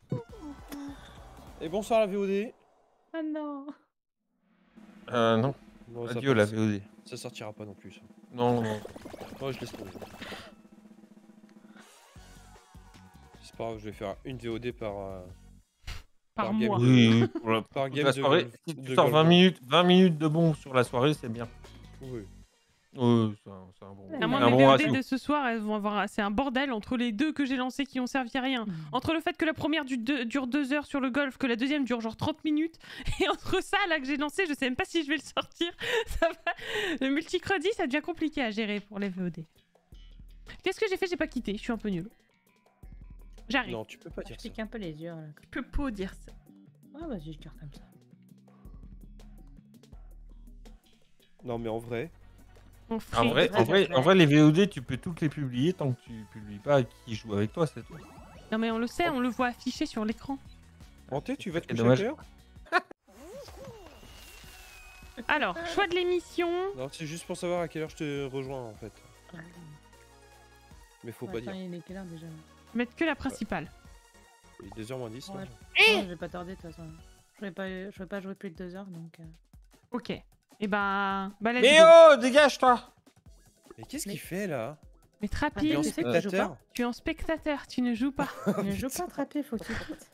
Speaker 4: Et bonsoir la V O D.
Speaker 3: Oh non.
Speaker 5: Euh, non.
Speaker 4: Non, ça,
Speaker 5: Adieu la V O D.
Speaker 4: ça sortira pas non plus. Ça.
Speaker 5: Non, non.
Speaker 4: Moi, je laisse tomber. C'est pas grave, je vais faire une V O D par, euh,
Speaker 2: Par
Speaker 4: par game.
Speaker 2: mois.
Speaker 5: Oui, oui, pour la,
Speaker 4: par
Speaker 5: toute
Speaker 4: game
Speaker 5: la
Speaker 4: de
Speaker 5: soirée.
Speaker 4: golf-
Speaker 5: Si
Speaker 4: de
Speaker 5: tu sors
Speaker 4: golf.
Speaker 5: vingt minutes, vingt minutes de bon sur la soirée, c'est bien.
Speaker 4: Oui.
Speaker 5: Oui, c'est un, c'est un bon,
Speaker 3: Non,
Speaker 2: À moi,
Speaker 5: un
Speaker 2: mes
Speaker 5: bon
Speaker 2: V O D
Speaker 5: ratio.
Speaker 2: de ce soir, elles vont avoir. C'est un bordel entre les deux que j'ai lancés qui ont servi à rien. Entre le fait que la première du deux- dure deux heures sur le golf, que la deuxième dure genre trente minutes, et entre ça là que j'ai lancé, je sais même pas si je vais le sortir. Ça va. Le multicredit, ça devient compliqué à gérer pour les V O D. Qu'est-ce que j'ai fait? J'ai pas quitté, je suis un peu nulle. J'arrive.
Speaker 4: Non, tu peux pas
Speaker 3: Je
Speaker 4: dire ça.
Speaker 3: pique un peu les yeux là.
Speaker 2: Je peux pas dire ça.
Speaker 3: Ah vas-y, je tire comme ça.
Speaker 4: Non, mais en vrai.
Speaker 2: On
Speaker 5: En
Speaker 2: ferait-
Speaker 5: vrai, en, vrai, en vrai, les V O D, tu peux toutes les publier tant que tu publies pas qui joue avec toi, c'est tout.
Speaker 2: Non mais on le sait, on le voit affiché sur l'écran.
Speaker 4: Hanté, tu vas te
Speaker 5: C'est
Speaker 4: coucher à
Speaker 5: dommage.
Speaker 4: quelle heure?
Speaker 2: Alors, choix de l'émission.
Speaker 4: Non, c'est juste pour savoir à quelle heure je te rejoins en fait. Mais faut pas
Speaker 3: Attends,
Speaker 4: dire.
Speaker 3: il est quelle heure déjà?
Speaker 2: Mettre que la principale.
Speaker 4: Il est deux heures moins dix.
Speaker 3: Ouais.
Speaker 4: là.
Speaker 3: Non, je vais pas tarder de toute façon. Je vais pas, je vais pas jouer plus de deux heures donc. euh.
Speaker 2: Ok. Et ben. Bah, let's
Speaker 5: Mais
Speaker 2: go.
Speaker 5: oh, dégage-toi
Speaker 4: Mais qu'est-ce
Speaker 3: Mais-
Speaker 4: qu'il fait là?
Speaker 2: Mais
Speaker 4: Il est
Speaker 2: Trapil,
Speaker 4: en
Speaker 3: tu sais que tu joues
Speaker 4: spectateur.
Speaker 2: tu es en spectateur, tu ne joues pas.
Speaker 3: Ne joue pas attraper, faut que tu quittes.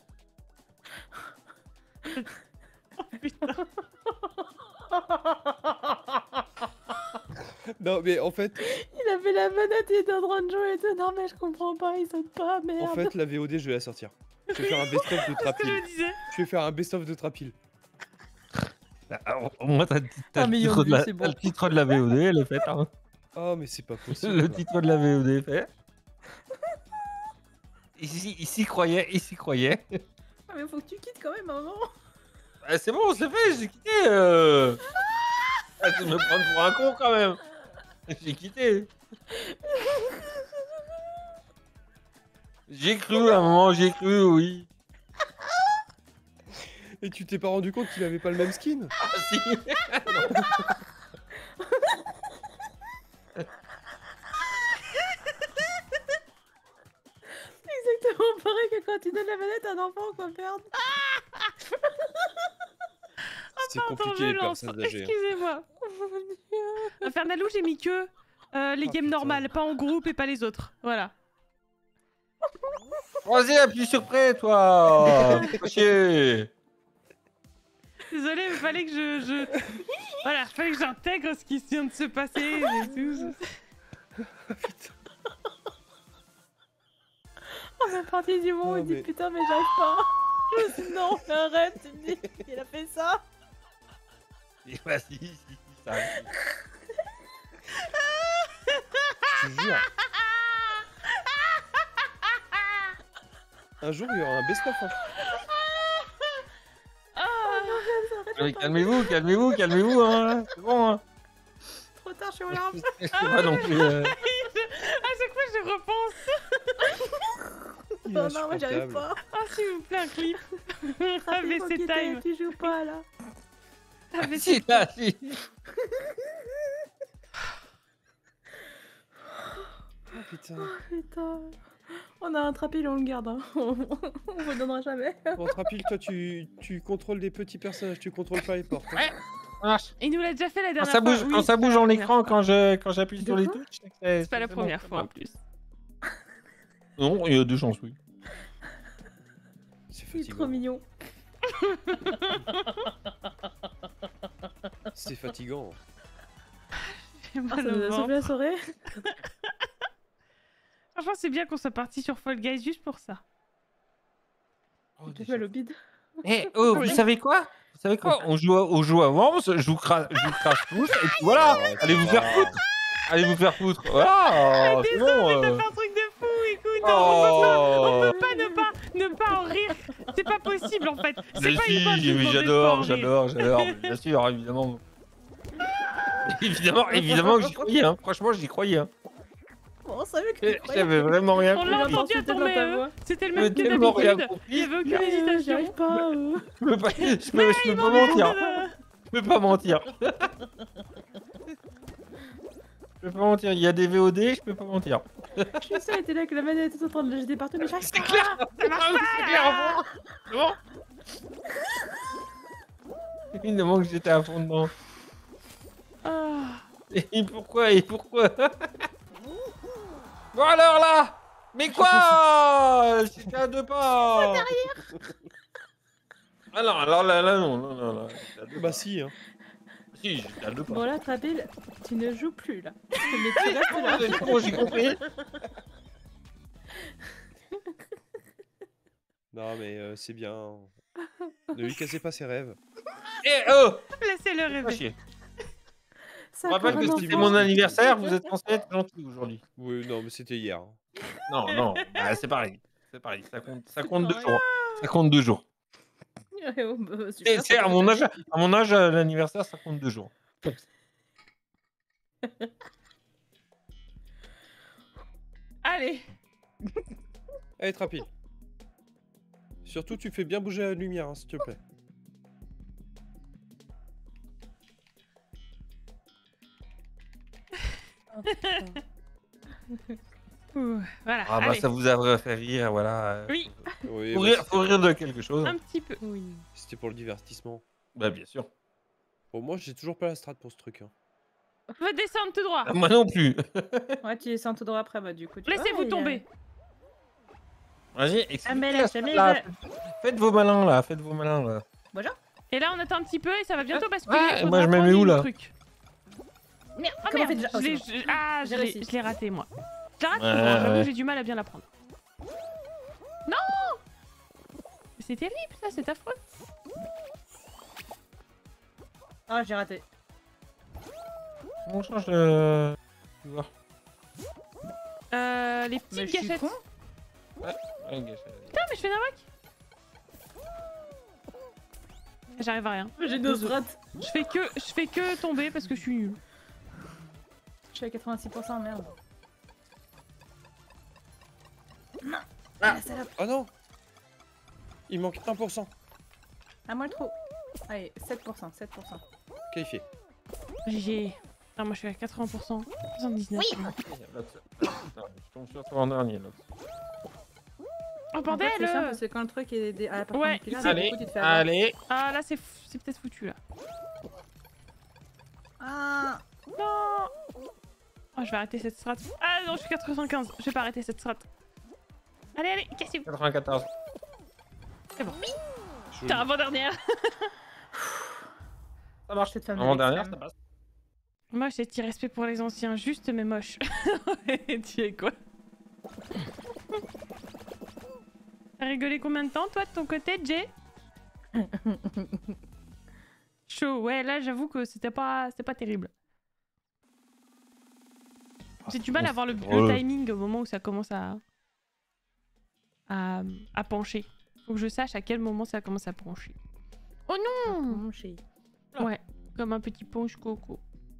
Speaker 4: Non, mais en fait,
Speaker 3: Il avait la manette, il était en train de jouer et tout. Non mais je comprends pas, il saute pas, merde.
Speaker 4: en fait, la V O D, je vais la sortir. Je vais faire un best-of de
Speaker 2: C'est ce que
Speaker 4: Trapil.
Speaker 2: je disais.
Speaker 4: Je vais faire un best-of de Trapil.
Speaker 5: Ah, Au moins, t'as t'as
Speaker 3: Un
Speaker 5: le,
Speaker 3: million
Speaker 5: titre
Speaker 3: de
Speaker 5: de la-
Speaker 3: vues, c'est
Speaker 5: t'as
Speaker 3: bon.
Speaker 5: le titre de la V O D, elle est faite. Hein.
Speaker 4: Oh, mais c'est pas possible.
Speaker 5: Le
Speaker 4: quoi.
Speaker 5: titre de la V O D est fait. Il s'y il s'y croyait, il s'y croyait.
Speaker 3: Ah, mais faut que tu quittes quand même un moment.
Speaker 5: Ah, c'est bon, c'est fait, j'ai quitté. Euh... Ah, tu me prends pour un con quand même. J'ai quitté. J'ai cru à un moment, j'ai cru, oui.
Speaker 4: Et tu t'es pas rendu compte qu'il avait pas le même skin?
Speaker 5: Ah si.
Speaker 3: Exactement pareil que quand tu donnes la manette à un enfant qu'on perd.
Speaker 4: C'est
Speaker 2: Pardon,
Speaker 4: compliqué
Speaker 2: je
Speaker 4: les
Speaker 2: lance.
Speaker 4: personnes âgées. hein.
Speaker 2: Excusez-moi. Infernalou, j'ai mis que euh, les
Speaker 4: Ah,
Speaker 2: games
Speaker 4: putain.
Speaker 2: normales, pas en groupe et pas les autres. Voilà.
Speaker 5: Vas-y, appuie sur prêt, toi. Fais chier.
Speaker 2: Désolée, il fallait que je, je... Voilà, fallait que j'intègre ce qui vient de se passer et tout.
Speaker 3: On est parti du moment où
Speaker 4: Non,
Speaker 3: il dit
Speaker 4: mais-
Speaker 3: putain mais j'arrive pas. Je me suis dit, non, mais arrête, tu me dis, il a fait ça.
Speaker 5: Et vas-y, si, si, ça arrive.
Speaker 4: Je te jure. Un jour, il y aura un best-of. Hein.
Speaker 5: Mais calmez-vous, calmez-vous, calmez-vous, hein. C'est bon, hein.
Speaker 3: Trop tard, je suis au larmes.
Speaker 5: C'est pas non plus. euh,
Speaker 2: À chaque fois, je repense.
Speaker 4: Il est
Speaker 3: Non, non, moi j'arrive
Speaker 4: insupportable.
Speaker 3: pas.
Speaker 2: Ah, s'il vous plaît, un clip.
Speaker 3: Rapide,
Speaker 2: A V
Speaker 3: faut
Speaker 2: C
Speaker 3: quitter,
Speaker 2: time.
Speaker 3: Tu joues pas là.
Speaker 2: A V C
Speaker 5: Si, là, si.
Speaker 4: Oh, putain.
Speaker 3: Putain. On a un trapil, on le garde. Hein. On on vous le donnera jamais.
Speaker 4: Bon, Trapil, toi, tu, tu contrôles les petits personnages, tu contrôles pas les portes. hein.
Speaker 5: Ouais. Ça marche.
Speaker 2: Il nous l'a déjà fait la
Speaker 5: Quand
Speaker 2: dernière
Speaker 5: ça
Speaker 2: fois.
Speaker 5: bouge,
Speaker 2: Oui,
Speaker 5: quand ça
Speaker 2: c'est
Speaker 5: bouge
Speaker 2: pas
Speaker 5: en
Speaker 2: la première
Speaker 5: écran, quand je quand j'appuie
Speaker 3: De
Speaker 5: sur les
Speaker 3: quoi
Speaker 5: touches, c'est
Speaker 2: C'est pas la
Speaker 5: bon.
Speaker 2: première fois en plus.
Speaker 5: Non, il y a deux chances, oui.
Speaker 4: C'est
Speaker 3: Il est trop
Speaker 4: fatigant.
Speaker 3: mignon.
Speaker 4: C'est fatigant.
Speaker 2: J'ai
Speaker 3: Ah,
Speaker 2: mal
Speaker 3: ça
Speaker 2: au
Speaker 3: nous a
Speaker 2: ventre.
Speaker 3: sauvé la soirée.
Speaker 2: Franchement, c'est bien qu'on soit parti sur Fall Guys juste pour ça.
Speaker 5: Oh,
Speaker 3: J'ai mal au bide.
Speaker 5: Eh, oh, vous savez quoi Vous savez quoi On joue, à- on joue avant, je vous crache, je vous crache tous, et puis voilà. Allez vous faire foutre. Allez vous faire foutre. Voilà. C'est bon.
Speaker 2: T'as
Speaker 5: euh.
Speaker 2: fait un truc de fou, écoute. On
Speaker 5: Oh.
Speaker 2: peut pas ne pas ne pas en rire. C'est pas possible en fait. C'est
Speaker 5: Mais
Speaker 2: pas une
Speaker 5: si,
Speaker 2: bonne
Speaker 5: mais
Speaker 2: chose de pas en
Speaker 5: j'adore,
Speaker 2: rire.
Speaker 5: j'adore, j'adore. mais Bien sûr, évidemment. Évidemment, évidemment que j'y croyais. Hein. Franchement, j'y croyais. Hein.
Speaker 3: Bon, on savait que tu croyais.
Speaker 5: J'avais vraiment rien
Speaker 2: On
Speaker 5: compris.
Speaker 2: l'a
Speaker 3: compris.
Speaker 2: entendu à
Speaker 3: C'était
Speaker 2: ton
Speaker 3: dans ta
Speaker 2: mais
Speaker 3: voix.
Speaker 2: c'était le
Speaker 5: J'avais
Speaker 2: même que
Speaker 5: tellement rien
Speaker 2: d'habitude. Il y
Speaker 5: compris.
Speaker 2: avait aucune
Speaker 3: Mais, euh,
Speaker 2: hésitation.
Speaker 3: J'arrive pas. euh.
Speaker 5: Je peux pas, je peux, je peux pas mentir. Je peux pas mentir. Je peux pas mentir. Il y a des V O D, je peux pas mentir.
Speaker 3: Je suis sûre, elle était là que la manette était en train de la jeter partout, mais j'arrive
Speaker 5: C'est
Speaker 3: pas.
Speaker 5: clair. C'est clair. C'est bon. Évidemment que j'étais à fond dedans.
Speaker 2: Ah.
Speaker 5: Et pourquoi Et pourquoi Bon alors là Mais quoi J'étais à deux pas Ah non, alors là, là, non, non, non, là. j'étais à deux
Speaker 4: Bah
Speaker 5: pas.
Speaker 4: si, hein.
Speaker 5: Si, j'étais à deux pas.
Speaker 3: Bon là, Trapil, tu ne joues plus là. Mais tu restes là.
Speaker 5: C'est bon, j'ai compris.
Speaker 4: Non, mais euh, c'est bien. Ne lui cassez pas ses rêves.
Speaker 5: Eh oh
Speaker 2: Laissez-le
Speaker 5: Pas
Speaker 2: rêver.
Speaker 5: chier.
Speaker 3: C'est
Speaker 5: Je rappelle
Speaker 3: encore
Speaker 5: que
Speaker 3: un
Speaker 5: c'était
Speaker 3: enfant.
Speaker 5: mon anniversaire, vous êtes censé être gentil aujourd'hui.
Speaker 4: Oui, non, mais c'était hier. hein.
Speaker 5: Non, non, bah, c'est pareil. C'est pareil, ça compte, ça compte deux
Speaker 3: pareil.
Speaker 5: jours. Ça compte deux jours.
Speaker 3: Oh, bah,
Speaker 5: C'est
Speaker 3: super,
Speaker 5: c'est
Speaker 3: ça
Speaker 5: à
Speaker 3: fait
Speaker 5: mon âge,
Speaker 3: plaisir.
Speaker 5: à mon âge, à l'anniversaire, ça compte deux jours.
Speaker 2: Allez.
Speaker 4: Allez, Trapil. Surtout, tu fais bien bouger la lumière, hein, s'il te plaît.
Speaker 2: Ouh, Voilà.
Speaker 5: Ah bah
Speaker 2: allez.
Speaker 5: ça vous a fait rire, voilà. euh,
Speaker 2: Oui,
Speaker 4: Oui,
Speaker 5: Faut
Speaker 4: bah,
Speaker 5: rire, faut rire de quelque chose.
Speaker 2: un petit peu.
Speaker 3: Oui.
Speaker 4: c'était pour le divertissement.
Speaker 5: Bah bien sûr.
Speaker 4: Bon, moi, j'ai toujours pas la strat pour ce truc. Hein.
Speaker 2: Faut descendre tout droit.
Speaker 5: Ah, moi non plus.
Speaker 3: Ouais, tu descends tout droit après, bah du coup. tu-
Speaker 2: Laissez-vous
Speaker 3: Ouais, il y a-
Speaker 2: tomber.
Speaker 5: Vas-y,
Speaker 3: Ah, mais
Speaker 5: expliquez
Speaker 3: la
Speaker 5: la
Speaker 3: chemise,
Speaker 5: là.
Speaker 3: elle-
Speaker 5: Faites vos malins là, faites vos malins là.
Speaker 3: Bonjour.
Speaker 2: Et là, on attend un petit peu et ça va bientôt basculer.
Speaker 5: Ouais,
Speaker 2: il faudra
Speaker 5: moi, je me mets
Speaker 2: prendre
Speaker 5: où,
Speaker 2: une
Speaker 5: là
Speaker 2: truc.
Speaker 3: Merde,
Speaker 2: Ah
Speaker 3: comment on
Speaker 2: merde,
Speaker 3: fait déjà
Speaker 2: je
Speaker 3: Oh,
Speaker 2: l'ai-
Speaker 3: c'est bon.
Speaker 2: je- ah, je
Speaker 3: J'ai
Speaker 2: l'ai
Speaker 3: réussi.
Speaker 2: je l'ai raté moi. Je la rate
Speaker 5: Ouais,
Speaker 2: souvent, j'avoue,
Speaker 5: ouais.
Speaker 2: j'ai du mal à bien la prendre. Non. Mais c'est terrible ça, c'est affreux.
Speaker 3: Ah, j'ai raté.
Speaker 5: On change de. Tu vois.
Speaker 2: Euh, les
Speaker 3: Mais
Speaker 2: petites
Speaker 3: je suis
Speaker 2: gâchettes.
Speaker 3: con.
Speaker 5: Ouais, gâche-
Speaker 2: Putain, mais je fais d'un J'arrive à rien.
Speaker 3: J'ai deux rates.
Speaker 2: Je fais que je fais que tomber parce que je suis nulle.
Speaker 3: Je suis à quatre-vingt-six pour cent, merde. Non.
Speaker 4: Ah.
Speaker 3: La salope.
Speaker 4: Oh non. Il manque un pour cent.
Speaker 3: À moi le trou. Allez, sept pour cent, sept pour cent.
Speaker 4: Qualifié.
Speaker 2: G G. Non, moi je suis à quatre-vingts pour cent. soixante-dix-neuf.
Speaker 6: Oui.
Speaker 5: Je tombe sur toi en dernier, là.
Speaker 2: Oh
Speaker 3: En
Speaker 2: bordel
Speaker 3: fait, c'est chiant parce que quand le truc est dé- à la
Speaker 2: Ouais,
Speaker 3: perpendiculaire,
Speaker 2: c'est-
Speaker 3: du
Speaker 5: Allez,
Speaker 3: coup, tu te fais avoir.
Speaker 5: allez.
Speaker 2: Ah là c'est f- c'est peut-être foutu là.
Speaker 3: Ah.
Speaker 2: Non. Oh, je vais arrêter cette strat. Ah non, je suis quatre-vingt-quinze. Je vais pas arrêter cette strat. Allez, allez, cassez-vous.
Speaker 5: quatre-vingt-quatorze.
Speaker 4: Joli.
Speaker 2: Putain, avant-dernière.
Speaker 5: Ça marche.
Speaker 3: Cette femme de
Speaker 5: Avant dernière,
Speaker 3: l'extrême.
Speaker 5: ça passe.
Speaker 2: Moi j'ai petit respect pour les anciens, juste mais moche. Tu es quoi? T'as rigolé combien de temps toi de ton côté, Jay? Chaud, ouais, là j'avoue que c'était pas, c'était pas terrible. J'ai du mal à voir le, le
Speaker 5: drôle.
Speaker 2: timing au moment où ça commence à... à, à pencher. Faut que je sache à quel moment ça commence à pencher. Oh non!
Speaker 3: Mon chéri.
Speaker 2: Ouais, comme un petit ponche coco.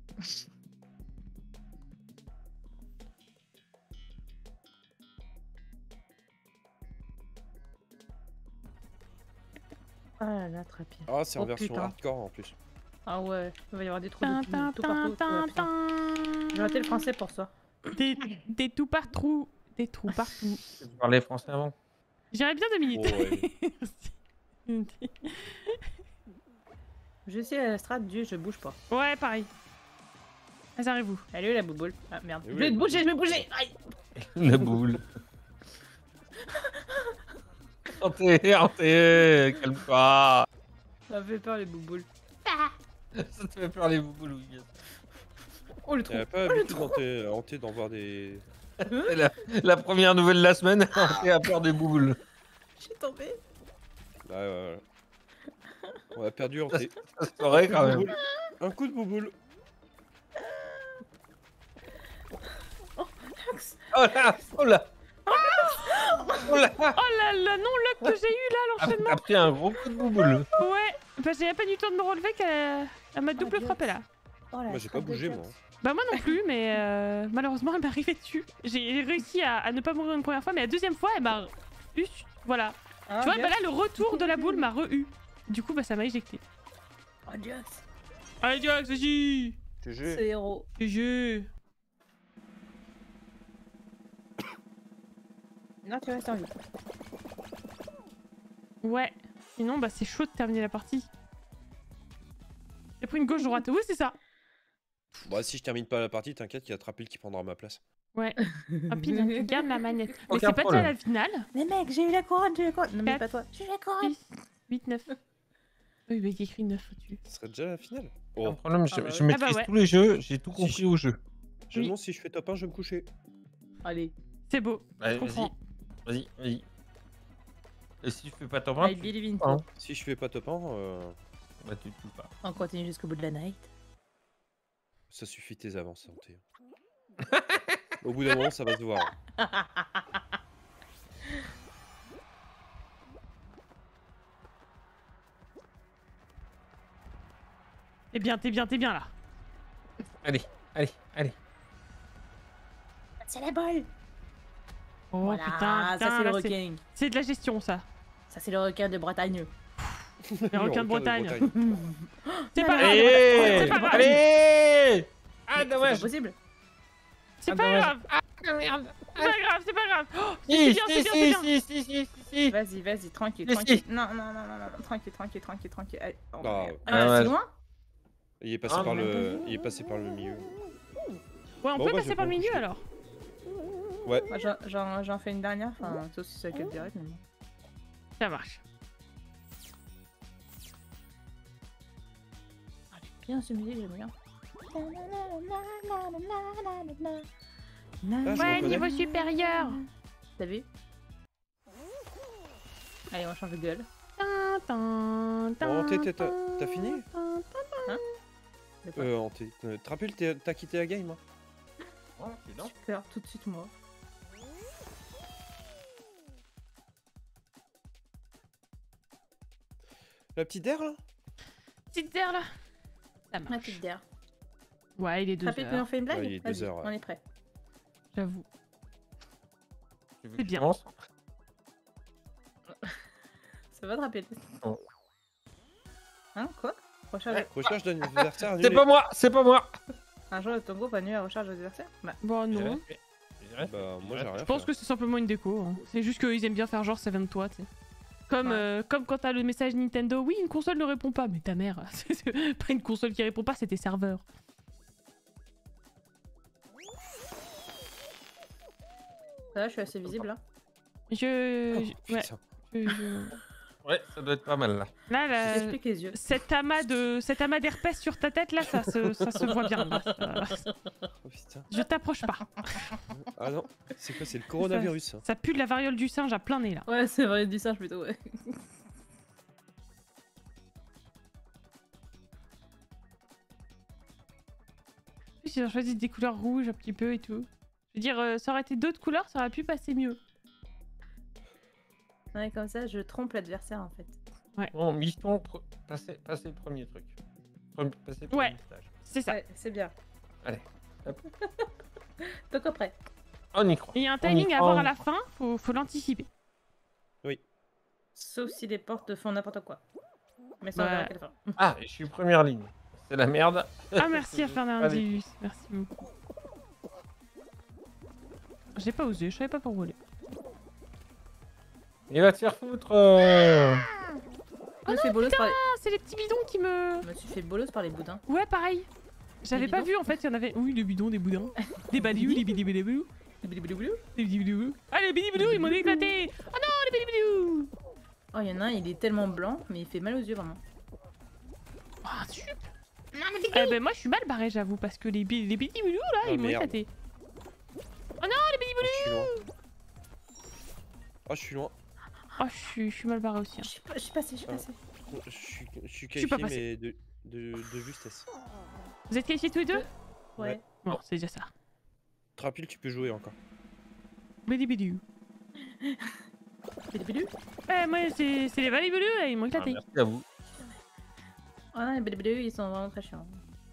Speaker 3: Ah là là, très pire.
Speaker 4: Ah, c'est en
Speaker 3: Oh,
Speaker 4: version
Speaker 3: putain.
Speaker 4: hardcore en plus.
Speaker 3: Ah ouais, il va y avoir des trous
Speaker 2: Tin,
Speaker 3: de
Speaker 2: tin,
Speaker 3: tout
Speaker 2: tin,
Speaker 3: partout.
Speaker 2: tin,
Speaker 3: Ouais, putain.
Speaker 2: tin.
Speaker 3: J'ai raté le français pour ça.
Speaker 2: Des, des tout partout. Des trous partout.
Speaker 5: Tu parlais français avant.
Speaker 2: J'irais bien deux minutes.
Speaker 4: Oh, ouais.
Speaker 3: Je sais la strat du je bouge pas.
Speaker 2: Ouais, pareil. Hasardez-vous.
Speaker 3: Salut la bouboule. Ah merde.
Speaker 4: Eh
Speaker 3: Je
Speaker 4: oui,
Speaker 3: vais
Speaker 4: la
Speaker 3: bouger, je vais bouger. Aïe.
Speaker 5: La boule. Hanté, hanté, calme-toi.
Speaker 3: Ça me fait peur les bouboules.
Speaker 5: Ça te fait peur les bouboules, oui.
Speaker 3: Oh le trou.
Speaker 4: T'as pas l'habitude d'hanter- hanter d'en voir des.
Speaker 5: C'est la, la première nouvelle de la semaine, hanté à peur des bouboules.
Speaker 3: Je suis tombée.
Speaker 4: Ouais, ouais, ouais. On a perdu hanté.
Speaker 5: Ça se saurait quand même.
Speaker 4: Bouboule. Un coup de bouboule.
Speaker 5: Oh là, oh là. Oh là.
Speaker 2: Oh là là, non, luck que j'ai eu là,
Speaker 5: Ah,
Speaker 2: l'enchaînement.
Speaker 5: T'as pris un gros coup de bouboule.
Speaker 2: Ouais, bah j'ai pas du tout le temps de me relever qu'elle elle m'a double
Speaker 3: Dieu.
Speaker 2: frappé là.
Speaker 3: Oh, la
Speaker 4: Moi, j'ai pas
Speaker 3: strat de
Speaker 4: bougé,
Speaker 3: Jax.
Speaker 4: moi.
Speaker 2: Bah moi non plus, mais euh, malheureusement elle m'est arrivée dessus. J'ai réussi à, à ne pas mourir une première fois, mais la deuxième fois elle m'a eu. Voilà.
Speaker 3: Ah,
Speaker 2: tu vois,
Speaker 3: Dieu.
Speaker 2: bah là le retour de la boule m'a re-eu. Du coup, bah ça m'a éjecté.
Speaker 3: Oh Dieu.
Speaker 2: Allez, Jax, vas-y.
Speaker 4: G G.
Speaker 3: C'est héros.
Speaker 2: G G.
Speaker 3: Non, tu restes en vie.
Speaker 2: Ouais. Sinon, bah c'est chaud de terminer la partie. J'ai pris une gauche-droite. Oui, c'est ça.
Speaker 4: Bah, si je termine pas la partie, t'inquiète, il y a Trapil qui prendra ma place.
Speaker 2: Ouais. Rapide, tu gardes la manette. Mais
Speaker 5: Aucun
Speaker 2: c'est pas déjà
Speaker 5: problème.
Speaker 2: la finale.
Speaker 3: Mais mec, j'ai eu la couronne, j'ai eu la couronne. Non mais
Speaker 2: Quatre.
Speaker 3: pas toi. J'ai eu la couronne.
Speaker 2: six, huit, neuf. Oui, mais il y a écrit neuf au-dessus.
Speaker 4: Ce serait déjà la finale.
Speaker 5: Pas
Speaker 4: Oh,
Speaker 5: de problème, je,
Speaker 3: Ah bah
Speaker 5: je
Speaker 3: ouais.
Speaker 5: maîtrise
Speaker 2: Ah bah ouais.
Speaker 5: tous les jeux, j'ai tout
Speaker 4: Si
Speaker 5: compris
Speaker 4: je-
Speaker 5: au jeu.
Speaker 4: je
Speaker 2: Oui.
Speaker 4: non, si je fais top un, je vais me coucher.
Speaker 3: Allez.
Speaker 2: C'est beau.
Speaker 5: Allez,
Speaker 2: Je comprends.
Speaker 5: Vas-y, vas-y. Et si je fais pas top un,
Speaker 3: I
Speaker 5: tu
Speaker 3: believe in
Speaker 5: Ah.
Speaker 3: you.
Speaker 4: Si je fais pas top un, euh,
Speaker 5: bah, tu tues pas.
Speaker 3: On continue jusqu'au bout de la night.
Speaker 4: ça suffit tes avances, hanté. Au bout d'un moment, ça va se voir.
Speaker 2: T'es bien, t'es bien, t'es bien là.
Speaker 5: Allez, allez, allez.
Speaker 3: C'est la balle.
Speaker 2: Oh
Speaker 3: Voilà,
Speaker 2: putain,
Speaker 3: ça
Speaker 2: putain,
Speaker 3: c'est le
Speaker 2: là, c'est-
Speaker 3: requin.
Speaker 2: c'est de la gestion ça.
Speaker 3: Ça c'est le requin de Bretagne.
Speaker 2: Les requins de Bretagne. C'est
Speaker 3: Non,
Speaker 2: pas
Speaker 3: non,
Speaker 2: grave.
Speaker 5: Allez,
Speaker 2: C'est pas grave.
Speaker 5: allez. Ah,
Speaker 3: C'est
Speaker 5: dommage.
Speaker 3: pas possible.
Speaker 2: C'est
Speaker 5: Ah,
Speaker 2: pas
Speaker 5: dommage.
Speaker 2: grave.
Speaker 5: Ah, merde.
Speaker 2: C'est pas grave, c'est pas grave. Oh,
Speaker 5: Si,
Speaker 2: bien, c'est
Speaker 5: si,
Speaker 2: bien,
Speaker 5: si,
Speaker 2: c'est bien.
Speaker 5: si, si, si, si, si.
Speaker 3: Vas-y, vas-y, tranquille,
Speaker 5: Mais
Speaker 3: tranquille.
Speaker 5: si.
Speaker 3: Non, non, non, non, non, non, tranquille, tranquille, tranquille, tranquille. Allez, oh,
Speaker 4: Ah,
Speaker 3: merde.
Speaker 5: Ah,
Speaker 3: Ah,
Speaker 5: ouais.
Speaker 3: c'est loin.
Speaker 4: Il est passé
Speaker 5: Ah,
Speaker 4: par
Speaker 5: mais
Speaker 4: le, il est passé par le milieu.
Speaker 2: Ouais, on
Speaker 4: Bon,
Speaker 2: peut
Speaker 4: bah, je
Speaker 2: passer
Speaker 4: vais
Speaker 2: par le
Speaker 4: pas me
Speaker 2: milieu
Speaker 4: coucher.
Speaker 2: alors.
Speaker 4: Ouais.
Speaker 3: Moi, j'en- J'en j'en fais une dernière, enfin, sauf si ça cut direct. Mais... bon.
Speaker 2: Ça marche.
Speaker 3: Ah, bien ce musique, j'aime bien.
Speaker 4: Ah, je
Speaker 2: Ouais,
Speaker 4: reconnais.
Speaker 2: niveau supérieur.
Speaker 3: T'as vu? Allez, on change de gueule.
Speaker 2: Tin, tin, tin,
Speaker 4: Oh, t'es- t'es- t'as-
Speaker 2: tin,
Speaker 4: t'as fini
Speaker 2: tin, tin.
Speaker 3: De quoi?
Speaker 4: Euh, hanté. Euh, Trapil, t'es- t'as quitté la game, hein.
Speaker 5: Oh, dis donc.
Speaker 3: Super, tout de suite moi.
Speaker 4: La petite air, là
Speaker 2: Petite terre là. Ça
Speaker 3: Ma
Speaker 2: marche.
Speaker 3: petite d'air.
Speaker 2: Ouais, il est deux
Speaker 3: Rapide, on
Speaker 2: heures,
Speaker 3: fait une blague
Speaker 4: Ouais, il est deux
Speaker 3: Vas-y,
Speaker 4: heures, ouais.
Speaker 3: on est prêt.
Speaker 2: j'avoue.
Speaker 5: Tu veux
Speaker 2: C'est
Speaker 5: que je
Speaker 2: bien.
Speaker 5: commence
Speaker 3: Ça va te rappeler.
Speaker 5: Oh.
Speaker 3: Hein, quoi? Recharge...
Speaker 4: Recherche d'un adversaire
Speaker 5: C'est
Speaker 4: annulé.
Speaker 5: pas moi, c'est pas moi.
Speaker 3: Un joueur de ton groupe annule la recharge d'adversaire? Bah,
Speaker 2: Bon, non.
Speaker 4: Bah, moi, j'ai rien
Speaker 2: Je pense
Speaker 4: fait.
Speaker 2: que c'est simplement une déco. Hein. C'est juste qu'ils aiment bien faire genre ça vient de toi, tu sais. Comme,
Speaker 3: Ouais.
Speaker 2: euh, comme quand t'as le message Nintendo, oui, une console ne répond pas. Mais ta mère, c'est pas une console qui répond pas, c'est tes serveurs.
Speaker 3: ça va, je suis assez visible là.
Speaker 2: Je.
Speaker 4: Oh,
Speaker 2: je- ouais,
Speaker 4: putain.
Speaker 2: je- je-
Speaker 5: Ouais, ça doit être pas mal là.
Speaker 2: Là, là,
Speaker 3: J'explique les yeux.
Speaker 2: cet amas de cet amas d'herpès sur ta tête, là, ça se, ça se voit bien. Là. Ça-
Speaker 4: Oh, putain.
Speaker 2: Je t'approche pas.
Speaker 4: Ah non, c'est quoi? C'est le coronavirus. hein.
Speaker 2: Ça pue de la variole du singe à plein nez, là.
Speaker 3: Ouais, c'est vrai, du singe plutôt, ouais.
Speaker 2: En plus, ils ont choisi des couleurs rouges un petit peu et tout. Je veux dire, euh, ça aurait été d'autres couleurs, ça aurait pu passer mieux.
Speaker 3: Ouais, comme ça, je trompe l'adversaire en fait.
Speaker 5: Bon, mission, pre- passer, passer le premier truc. Pre- Passer le
Speaker 2: Ouais.
Speaker 5: premier stage.
Speaker 2: C'est ça.
Speaker 3: Ouais, c'est bien.
Speaker 5: Allez, hop.
Speaker 3: Donc après.
Speaker 5: On y croit.
Speaker 2: Et il y a un
Speaker 5: On y
Speaker 2: timing à
Speaker 5: croit.
Speaker 2: avoir à la fin, faut, faut l'anticiper.
Speaker 3: Sauf si les portes font n'importe quoi. Mais ça, on
Speaker 2: Ouais.
Speaker 3: verra à quelle fin.
Speaker 5: Ah, je suis première ligne. C'est la merde.
Speaker 2: Ah, merci à
Speaker 5: Allez.
Speaker 2: Fernandus. Merci beaucoup. J'ai pas osé, je savais pas pour voler.
Speaker 5: Il va te faire foutre. euh.
Speaker 3: Je me suis fait bolos par les...
Speaker 2: Ah, c'est les petits bidons qui me.
Speaker 3: Je me suis fait bolos par les boudins.
Speaker 2: Ouais, pareil. J'avais
Speaker 3: Des
Speaker 2: pas
Speaker 3: bidons
Speaker 2: vu en fait, il y en avait. Oui, des bidons, des boudins. Des badiou, des bidibidibidou.
Speaker 3: Blou, blou, blou.
Speaker 2: Des bidibidou. Ah, les bidibidou, ils m'ont éclaté. Oh non, les bidibidou.
Speaker 3: Oh, il y en a un, il est tellement blanc, mais il fait mal aux yeux vraiment.
Speaker 2: Ah, super. Eh ben, moi, je suis mal barré, j'avoue, parce que les, bi- les bidibidou là,
Speaker 4: Ah,
Speaker 2: ils m'ont
Speaker 4: merde.
Speaker 2: éclaté.
Speaker 4: Oh, je suis loin. Oh, je suis loin.
Speaker 2: Oh, je suis, je suis mal barré aussi. hein.
Speaker 3: Je suis, pas- je suis passé, je suis
Speaker 4: Ah.
Speaker 3: passé.
Speaker 4: Je suis, je suis
Speaker 2: suis pas
Speaker 4: qualifié, mais de, de, de justesse.
Speaker 2: Vous êtes qualifiés tous les deux?
Speaker 3: Ouais.
Speaker 4: Ouais.
Speaker 2: Bon, c'est déjà ça.
Speaker 4: Trapil, tu peux jouer encore.
Speaker 2: Bidibidou.
Speaker 3: Blou, blou, blou.
Speaker 2: Eh, moi, c'est c'est les bidibidou là, ils m'ont
Speaker 5: Ah,
Speaker 2: éclaté.
Speaker 5: merci à vous.
Speaker 3: Oh non, les blou, blou, ils sont vraiment très chiants.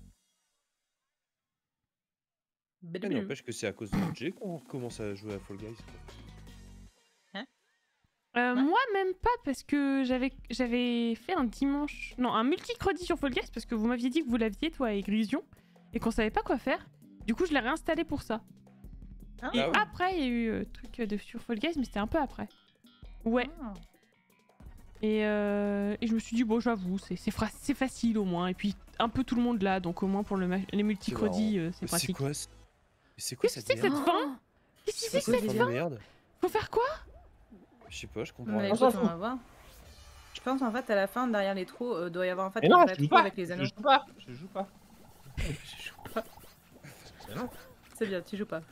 Speaker 3: Blou,
Speaker 4: Mais
Speaker 3: blou.
Speaker 4: n'empêche que c'est à cause de J qu'on commence à jouer à Fall Guys. quoi.
Speaker 2: Euh,
Speaker 3: Ouais.
Speaker 2: Moi, même pas, parce que j'avais j'avais fait un dimanche. Non, un multi-credi sur Fall Guys, parce que vous m'aviez dit que vous l'aviez, toi et Grision, et qu'on savait pas quoi faire. Du coup, je l'ai réinstallé pour ça.
Speaker 3: Ah.
Speaker 2: Et
Speaker 4: Ah oui.
Speaker 2: après, il y a eu euh, truc de sur Fall Guys, mais c'était un peu après. Ouais.
Speaker 3: Ah.
Speaker 2: Et, euh, et je me suis dit, bon, j'avoue, c'est c'est fra- c'est facile au moins. Et puis, un peu tout le monde là, donc au moins pour le ma- les multi-credits, euh, c'est
Speaker 4: Mais C'est
Speaker 2: pratique.
Speaker 4: quoi ce- mais c'est quoi
Speaker 2: Qu'est-ce que
Speaker 4: cette
Speaker 2: c'est que cette
Speaker 4: merde
Speaker 2: fin Qu'est-ce que
Speaker 4: C'est
Speaker 2: c'est
Speaker 4: quoi
Speaker 2: que
Speaker 4: cette
Speaker 2: cette
Speaker 4: fin
Speaker 2: fin
Speaker 4: de merde
Speaker 2: Faut faire quoi
Speaker 4: Je sais pas, je comprends
Speaker 3: Mais
Speaker 4: rien.
Speaker 5: on
Speaker 3: écoute,
Speaker 5: s'en
Speaker 3: on
Speaker 5: fout.
Speaker 3: va voir. Je pense en fait à la fin, derrière les trous, euh, doit y avoir en fait
Speaker 5: Mais
Speaker 3: un
Speaker 5: non,
Speaker 3: vrai
Speaker 5: je joue
Speaker 3: trou
Speaker 5: pas.
Speaker 3: avec les anneaux.
Speaker 5: Je joue pas. Je joue pas.
Speaker 3: Je joue pas.
Speaker 5: Mais non.
Speaker 3: C'est bien, tu joues pas.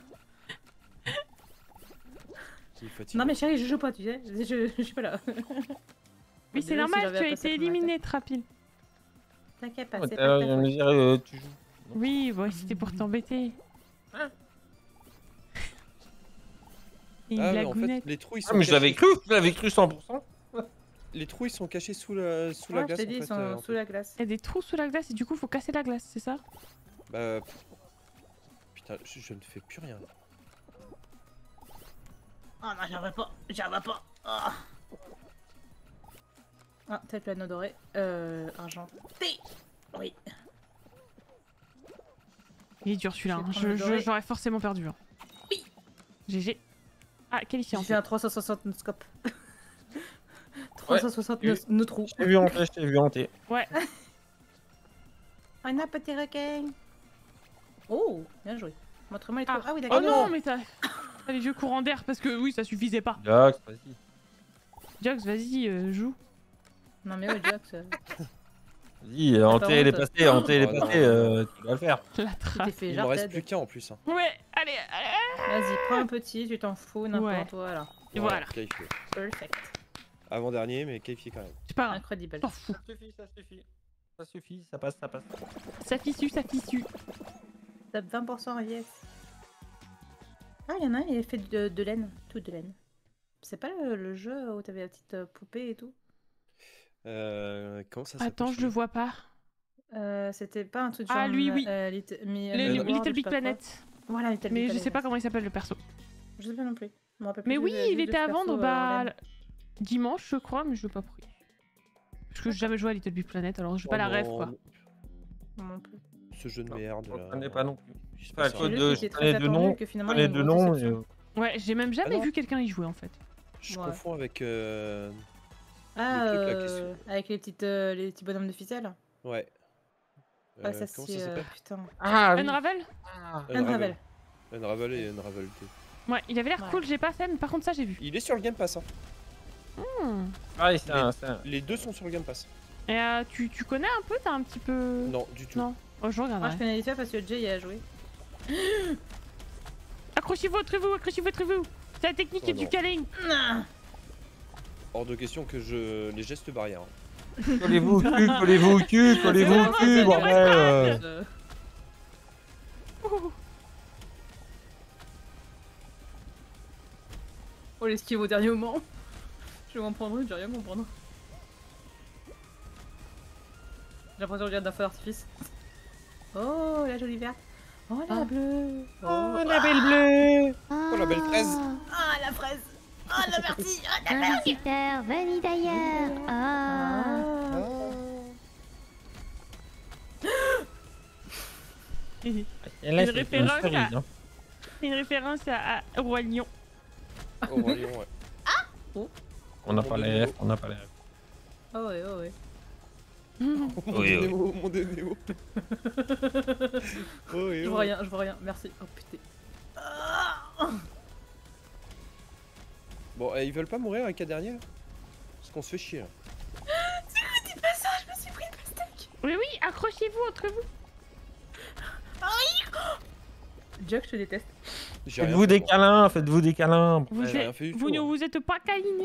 Speaker 4: Il est fatigué.
Speaker 3: Non mais chérie, je joue pas, tu sais. Je, je suis pas là.
Speaker 2: Oui, c'est
Speaker 3: Désolé si
Speaker 2: normal,
Speaker 3: j'avais
Speaker 2: tu
Speaker 3: à
Speaker 2: as
Speaker 3: passer
Speaker 2: été
Speaker 3: pour ma tête.
Speaker 2: éliminé, Trapil.
Speaker 3: T'inquiète pas,
Speaker 5: Ouais,
Speaker 3: c'est
Speaker 5: tout à l'heure,
Speaker 3: pas
Speaker 5: il
Speaker 3: ta
Speaker 5: va me
Speaker 3: faute.
Speaker 5: dire, euh, tu joues.
Speaker 2: Oui, ouais, c'était pour t'embêter. Et
Speaker 4: Ah,
Speaker 2: il
Speaker 4: mais en fait,
Speaker 2: lagounette.
Speaker 4: les trous ils sont
Speaker 5: Ah, mais je l'avais
Speaker 4: cachés-
Speaker 5: cru. Je l'avais cru cent pour cent.
Speaker 4: Les trous ils sont cachés sous la, sous la
Speaker 3: Ouais, je
Speaker 4: glace.
Speaker 3: t'ai dit,
Speaker 4: en
Speaker 3: ils
Speaker 4: fait,
Speaker 3: sont
Speaker 4: euh, en
Speaker 3: sous la glace.
Speaker 2: Il y a des trous sous la glace et du coup, faut casser la glace, c'est ça?
Speaker 4: Bah. pff. Putain, je, je ne fais plus rien.
Speaker 3: Oh non, j'en vais pas, j'en vais pas. Ah, ah tête l'anneau doré. Euh, argenté. Oui.
Speaker 2: Il est dur celui-là,
Speaker 3: Je vais
Speaker 2: hein.
Speaker 3: prendre
Speaker 2: Je-
Speaker 3: le
Speaker 2: je-
Speaker 3: doré.
Speaker 2: j'aurais forcément perdu. hein.
Speaker 3: Oui.
Speaker 2: G G. Ah, qualifié en
Speaker 3: J'ai fait
Speaker 2: fait.
Speaker 3: un trois cent soixante scope. trois cent soixante no- no trous.
Speaker 5: Je t'ai vu hanter, je t'ai vu hanter.
Speaker 2: Ouais.
Speaker 3: Un petit requin. Oh, bien joué. Montre-moi les trous. Ah, oui, d'accord.
Speaker 2: Oh non, mais t'as t'as les jeux courants d'air parce que oui, ça suffisait pas.
Speaker 5: Jax, vas-y.
Speaker 2: Jox, vas-y, euh, joue.
Speaker 3: Non, mais ouais, Jax, euh,
Speaker 5: Vas-y, euh, hanter, elle est
Speaker 3: honte.
Speaker 5: passée, hanter, elle est
Speaker 4: Oh, non.
Speaker 5: passée, euh, tu vas le faire.
Speaker 2: La
Speaker 3: tu
Speaker 2: trace.
Speaker 3: t'es fait
Speaker 4: Il
Speaker 3: genre
Speaker 4: m'en reste
Speaker 3: dead.
Speaker 4: plus qu'un en plus. Hein.
Speaker 2: Ouais, allez, allez.
Speaker 3: Vas-y, prends un petit, tu t'en fous, n'importe
Speaker 2: Ouais.
Speaker 3: quoi, alors.
Speaker 2: Et voilà.
Speaker 4: Qualifié.
Speaker 3: Perfect.
Speaker 4: Avant-dernier, mais qualifié quand même.
Speaker 2: C'est pas grave.
Speaker 3: Incroyable.
Speaker 2: T'en fous.
Speaker 5: Ça suffit, ça suffit. Ça suffit, ça passe, ça passe.
Speaker 2: Ça fissu, ça fissu.
Speaker 3: Top vingt pour cent, yes. Ah, il y en a un, il est fait de, de laine. Tout de laine. C'est pas le, le jeu où t'avais la petite euh, poupée et tout?
Speaker 4: Euh, comment ça s'appelle
Speaker 2: Attends, je le vois pas.
Speaker 3: Euh, C'était pas un truc
Speaker 2: Ah,
Speaker 3: genre...
Speaker 2: lui, oui.
Speaker 3: euh, Little, mi-
Speaker 2: Les
Speaker 3: mi-
Speaker 2: Little
Speaker 3: World, je sais
Speaker 2: Big
Speaker 3: pas quoi.
Speaker 2: Planet.
Speaker 3: Voilà, Little Big
Speaker 2: Mais je
Speaker 3: Planet.
Speaker 2: sais pas comment il s'appelle le perso.
Speaker 3: Je sais pas non plus. Je me rappelle
Speaker 2: Mais
Speaker 3: plus
Speaker 2: oui,
Speaker 3: du-
Speaker 2: il
Speaker 3: du-
Speaker 2: était
Speaker 3: du
Speaker 2: à
Speaker 3: perso,
Speaker 2: vendre
Speaker 3: euh, en
Speaker 2: bah,
Speaker 3: laine.
Speaker 2: dimanche, je crois, mais je l'ai pas pris. Parce que j'ai jamais joué à Little Big Planet, alors j'ai pas
Speaker 4: Oh
Speaker 2: la rêve
Speaker 4: non,
Speaker 2: quoi.
Speaker 3: Non plus.
Speaker 4: Ce jeu de
Speaker 5: Non,
Speaker 4: merde.
Speaker 5: Je
Speaker 4: là.
Speaker 5: connais pas non plus.
Speaker 4: Je sais
Speaker 5: Enfin,
Speaker 4: pas
Speaker 5: à
Speaker 4: ça.
Speaker 5: cause
Speaker 3: Celui
Speaker 5: de-
Speaker 3: qui était
Speaker 5: je
Speaker 3: très
Speaker 5: connais deux
Speaker 3: attendu,
Speaker 5: noms,
Speaker 3: que
Speaker 5: je
Speaker 3: finalement, il y a
Speaker 5: connais
Speaker 3: une
Speaker 5: deux
Speaker 3: grosse
Speaker 5: noms.
Speaker 3: déception.
Speaker 5: et-
Speaker 2: Ouais, j'ai même jamais
Speaker 4: Ah non.
Speaker 2: vu quelqu'un y jouer en fait.
Speaker 4: Je
Speaker 3: Ouais.
Speaker 4: confonds avec. euh,
Speaker 3: Ah,
Speaker 4: Le truc, là,
Speaker 3: euh, avec les, petites, euh, les petits bonhommes de ficelle.
Speaker 4: Ouais.
Speaker 3: Ah,
Speaker 4: Euh,
Speaker 3: ça
Speaker 4: comment
Speaker 3: c'est...
Speaker 4: ça
Speaker 3: euh,
Speaker 4: s'appelle
Speaker 3: Putain.
Speaker 5: Ah oui.
Speaker 2: Unravel
Speaker 5: Ah.
Speaker 3: Unravel.
Speaker 4: Unravel et Unravel deux.
Speaker 2: Ouais, il avait l'air
Speaker 3: Ouais.
Speaker 2: cool, j'ai pas fait, mais par contre ça j'ai vu.
Speaker 4: Il est sur le Game Pass. Hein.
Speaker 2: Hmm.
Speaker 5: Ah oui, c'est un, c'est un-
Speaker 4: Les deux sont sur le Game Pass.
Speaker 2: Et euh, tu, tu connais un peu, t'as un petit peu...
Speaker 4: Non, du tout.
Speaker 2: Non. Oh, je
Speaker 3: Moi
Speaker 2: regarderai.
Speaker 3: je connais les faits parce que Jay y a joué.
Speaker 2: Accrochez-vous entre vous, accrochez-vous entre vous. C'est la technique
Speaker 4: Oh
Speaker 2: du
Speaker 4: non.
Speaker 2: câlin.
Speaker 3: Non.
Speaker 4: Hors de question que je. Les gestes barrières. hein.
Speaker 5: Collez-vous au cul, collez-vous au cul, collez-vous au cul,
Speaker 3: c'est
Speaker 5: bordel. euh.
Speaker 3: Euh,
Speaker 2: Ouh.
Speaker 3: Oh l'esquive au dernier moment. Je vais m'en prendre une, je vais rien comprendre. J'ai l'impression que je regarde d'un feu d'artifice. Oh la jolie verte. Oh la
Speaker 2: Ah.
Speaker 3: bleue.
Speaker 5: Oh, la belle bleue.
Speaker 4: Oh, la belle fraise.
Speaker 3: Ah la fraise. Ah la myrtille. Ah la
Speaker 7: Ah, super, venez d'ailleurs. Ah.
Speaker 5: Et
Speaker 2: Une
Speaker 5: là, c'est
Speaker 2: référence
Speaker 5: une cerise,
Speaker 2: à-
Speaker 5: hein.
Speaker 2: Une référence à, à Roi Lion.
Speaker 4: Oh, Roi Lion, ouais.
Speaker 5: On n'a pas les rêves, on n'a pas les rêves.
Speaker 3: Oh ouais, oh ouais.
Speaker 4: Mon
Speaker 5: Oui,
Speaker 4: Dieu,
Speaker 5: oui.
Speaker 4: Néo, mon Dieu, Néo. Oh, et
Speaker 3: Je
Speaker 4: oh.
Speaker 3: vois rien, je vois rien. Merci. Oh putain. Ah.
Speaker 4: Bon, eh, ils veulent pas mourir avec la dernière parce qu'on se fait chier. Là.
Speaker 3: Dis pas ça, je me suis pris une pastèque.
Speaker 2: Oui, oui, accrochez-vous entre vous.
Speaker 3: Jack, je te déteste.
Speaker 4: J'ai rien
Speaker 5: Faites-vous
Speaker 4: fait,
Speaker 5: des
Speaker 4: moi.
Speaker 5: câlins, faites-vous des câlins.
Speaker 2: Vous,
Speaker 4: j'ai
Speaker 2: êtes-
Speaker 4: rien fait du
Speaker 2: vous
Speaker 4: tout,
Speaker 2: ne
Speaker 4: hein.
Speaker 2: vous êtes pas câliné.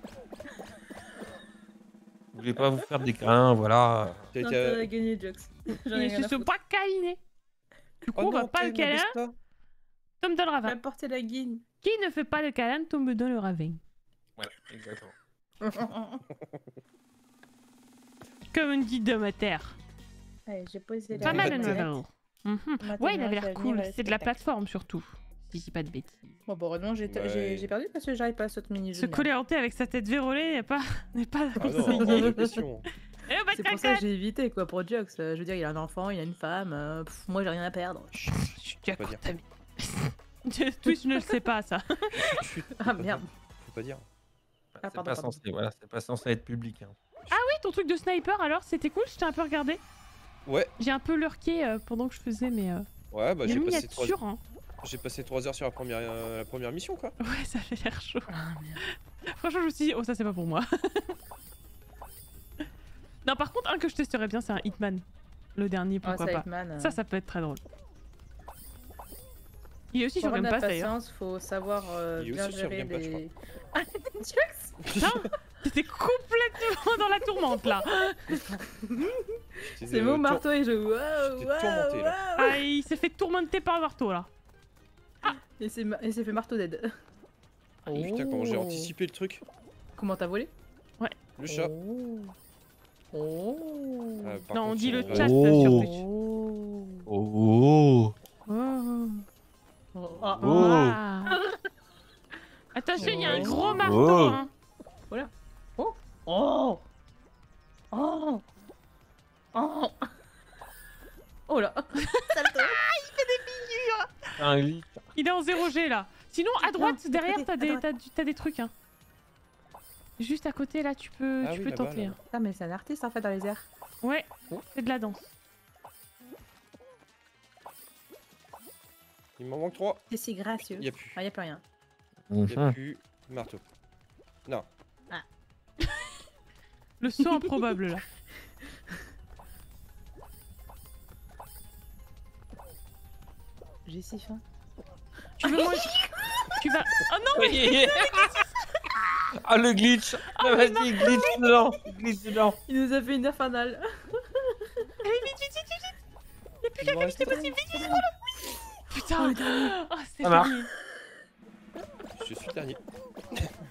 Speaker 5: Vous voulez pas vous faire des câlins, voilà.
Speaker 4: T'as
Speaker 3: T'as
Speaker 4: été à-
Speaker 3: intérêt à gagner, Jax. J'en ai
Speaker 2: Ils
Speaker 3: rien
Speaker 2: se
Speaker 3: à
Speaker 2: sont
Speaker 3: foutre.
Speaker 2: pas câlinés. Du coup,
Speaker 4: Oh
Speaker 2: on va
Speaker 4: non,
Speaker 2: pas le
Speaker 4: Thé, n'abaisse
Speaker 2: câlin,
Speaker 4: pas.
Speaker 2: tombe dans le
Speaker 3: Va
Speaker 2: ravin.
Speaker 3: porter la guine.
Speaker 2: Qui ne fait pas le câlin tombe dans le ravin.
Speaker 5: Voilà, exactement.
Speaker 2: Comme on dit de ma terre.
Speaker 3: Allez, j'ai posé la
Speaker 2: Pas mal,
Speaker 3: manette.
Speaker 2: Unravel. Mhm.
Speaker 3: Maintenant,
Speaker 2: Ouais, il avait
Speaker 3: je vais
Speaker 2: l'air
Speaker 3: venir
Speaker 2: cool.
Speaker 3: le
Speaker 2: C'est de la
Speaker 3: spectacle.
Speaker 2: plateforme surtout. Si je dis pas de bêtises.
Speaker 3: Bon, bon, heureusement, j'ai
Speaker 4: Ouais.
Speaker 3: j'ai- j'ai perdu parce que j'arrive pas à sauter mini
Speaker 2: Se coller en thé avec sa tête vérolée n'est pas. n'est pas
Speaker 4: Ah non,
Speaker 2: conseillé.
Speaker 4: hors de question.
Speaker 2: Eh, bah,
Speaker 3: C'est pour ça que j'ai évité quoi pour Jax. Euh, Je veux dire, il a un enfant, il a une femme. euh, pff, moi, j'ai rien à perdre.
Speaker 2: Chut, tu as
Speaker 4: Faut pas dire.
Speaker 2: contamé. Twitch ne le sait pas, ça.
Speaker 4: Chut,
Speaker 3: Ah merde.
Speaker 4: faut pas dire.
Speaker 3: Ah,
Speaker 5: C'est
Speaker 3: pardon,
Speaker 5: pas
Speaker 3: pardon.
Speaker 5: censé, voilà, c'est pas censé être public. Hein.
Speaker 2: Oui, ton truc de sniper, alors, c'était cool. Je t'ai un peu regardé.
Speaker 4: Ouais,
Speaker 2: J'ai un peu lurké euh, pendant que je faisais, mais. Euh...
Speaker 4: ouais, bah
Speaker 2: il y a
Speaker 4: j'ai
Speaker 2: une
Speaker 4: passé trois.
Speaker 2: miniature, hein.
Speaker 4: J'ai passé trois heures sur la première, euh, la première mission quoi.
Speaker 2: Ouais, ça fait l'air chaud.
Speaker 3: Ah, merde.
Speaker 2: Franchement, je me suis dit, oh, ça, c'est pas pour moi. Non, par contre, un que je testerais bien, c'est un Hitman. Le dernier,
Speaker 3: Ah,
Speaker 2: pourquoi
Speaker 3: ça,
Speaker 2: pas.
Speaker 3: Hitman, euh,
Speaker 2: Ça, ça peut être très drôle. Il est aussi
Speaker 3: Pour
Speaker 2: sur
Speaker 3: avoir de
Speaker 2: Game
Speaker 3: la
Speaker 2: Pass d'ailleurs.
Speaker 3: patience, faut savoir euh,
Speaker 4: Il est
Speaker 3: bien
Speaker 4: aussi sur
Speaker 3: gérer
Speaker 4: Game Pass, je
Speaker 3: les. Ah, Jax.
Speaker 2: Putain, t'étais complètement dans la tourmente là.
Speaker 4: J'étais,
Speaker 3: C'est
Speaker 4: euh,
Speaker 3: mon
Speaker 4: tour-
Speaker 3: marteau et je. Waouh,
Speaker 4: J'étais
Speaker 3: waouh,
Speaker 4: tourmenté, là.
Speaker 3: waouh.
Speaker 2: Ah, il s'est fait tourmenter par le marteau là.
Speaker 3: Et c'est ma- et c'est fait marteau d'aide.
Speaker 4: Putain, comment j'ai
Speaker 3: Oh.
Speaker 4: anticipé le truc.
Speaker 3: Comment t'as volé?
Speaker 4: Le chat.
Speaker 3: Oh. Oh.
Speaker 4: Ah, par
Speaker 2: Non, on
Speaker 4: contre,
Speaker 2: dit
Speaker 4: sur
Speaker 2: le
Speaker 4: vrai-
Speaker 2: chat
Speaker 5: Oh.
Speaker 2: sur Twitch.
Speaker 3: Oh.
Speaker 5: Oh,
Speaker 2: Oh.
Speaker 3: Oh. Ah.
Speaker 5: Oh.
Speaker 2: Ah. Attention, il y a un
Speaker 3: Oh.
Speaker 2: gros marteau.
Speaker 5: Oh.
Speaker 2: Hein.
Speaker 3: Oh. Oh. Oh. Oh. Oh là. Salto.
Speaker 5: c'est un glitch.
Speaker 2: Il est en zéro G là. Sinon, à droite,
Speaker 3: de
Speaker 2: derrière,
Speaker 3: côté,
Speaker 2: t'as
Speaker 3: à
Speaker 2: des,
Speaker 3: droite.
Speaker 2: t'as du- t'as des trucs. Hein. Juste à côté là, tu peux,
Speaker 4: Ah
Speaker 2: tu
Speaker 4: oui,
Speaker 2: peux
Speaker 4: là-bas,
Speaker 2: tenter.
Speaker 4: là-bas.
Speaker 3: Ah mais c'est un artiste en fait dans les airs.
Speaker 2: Hein. Ouais,
Speaker 3: Oh.
Speaker 2: c'est de la danse.
Speaker 4: Il m'en manque trois.
Speaker 3: C'est si gracieux.
Speaker 4: Il y a plus.
Speaker 3: Ah y a plus rien.
Speaker 4: Il y a
Speaker 5: Mhm.
Speaker 4: plus. Marteau. Non.
Speaker 2: Le saut improbable là.
Speaker 3: J'ai si faim.
Speaker 2: Tu veux manger Tu vas. Oh non,
Speaker 5: Ah, le glitch. Ah, vas-y, glitch dedans. Glitch dedans.
Speaker 3: Il nous a fait une infernale.
Speaker 2: allez vite, vite, vite, vite. Il y a plus
Speaker 4: Il
Speaker 2: qu'à
Speaker 4: m'en
Speaker 2: gagner, c'est
Speaker 4: reste
Speaker 2: possible, vite, vite, vite. Putain. Oh, c'est
Speaker 5: Ça marche.
Speaker 2: fini.
Speaker 4: Je suis le dernier.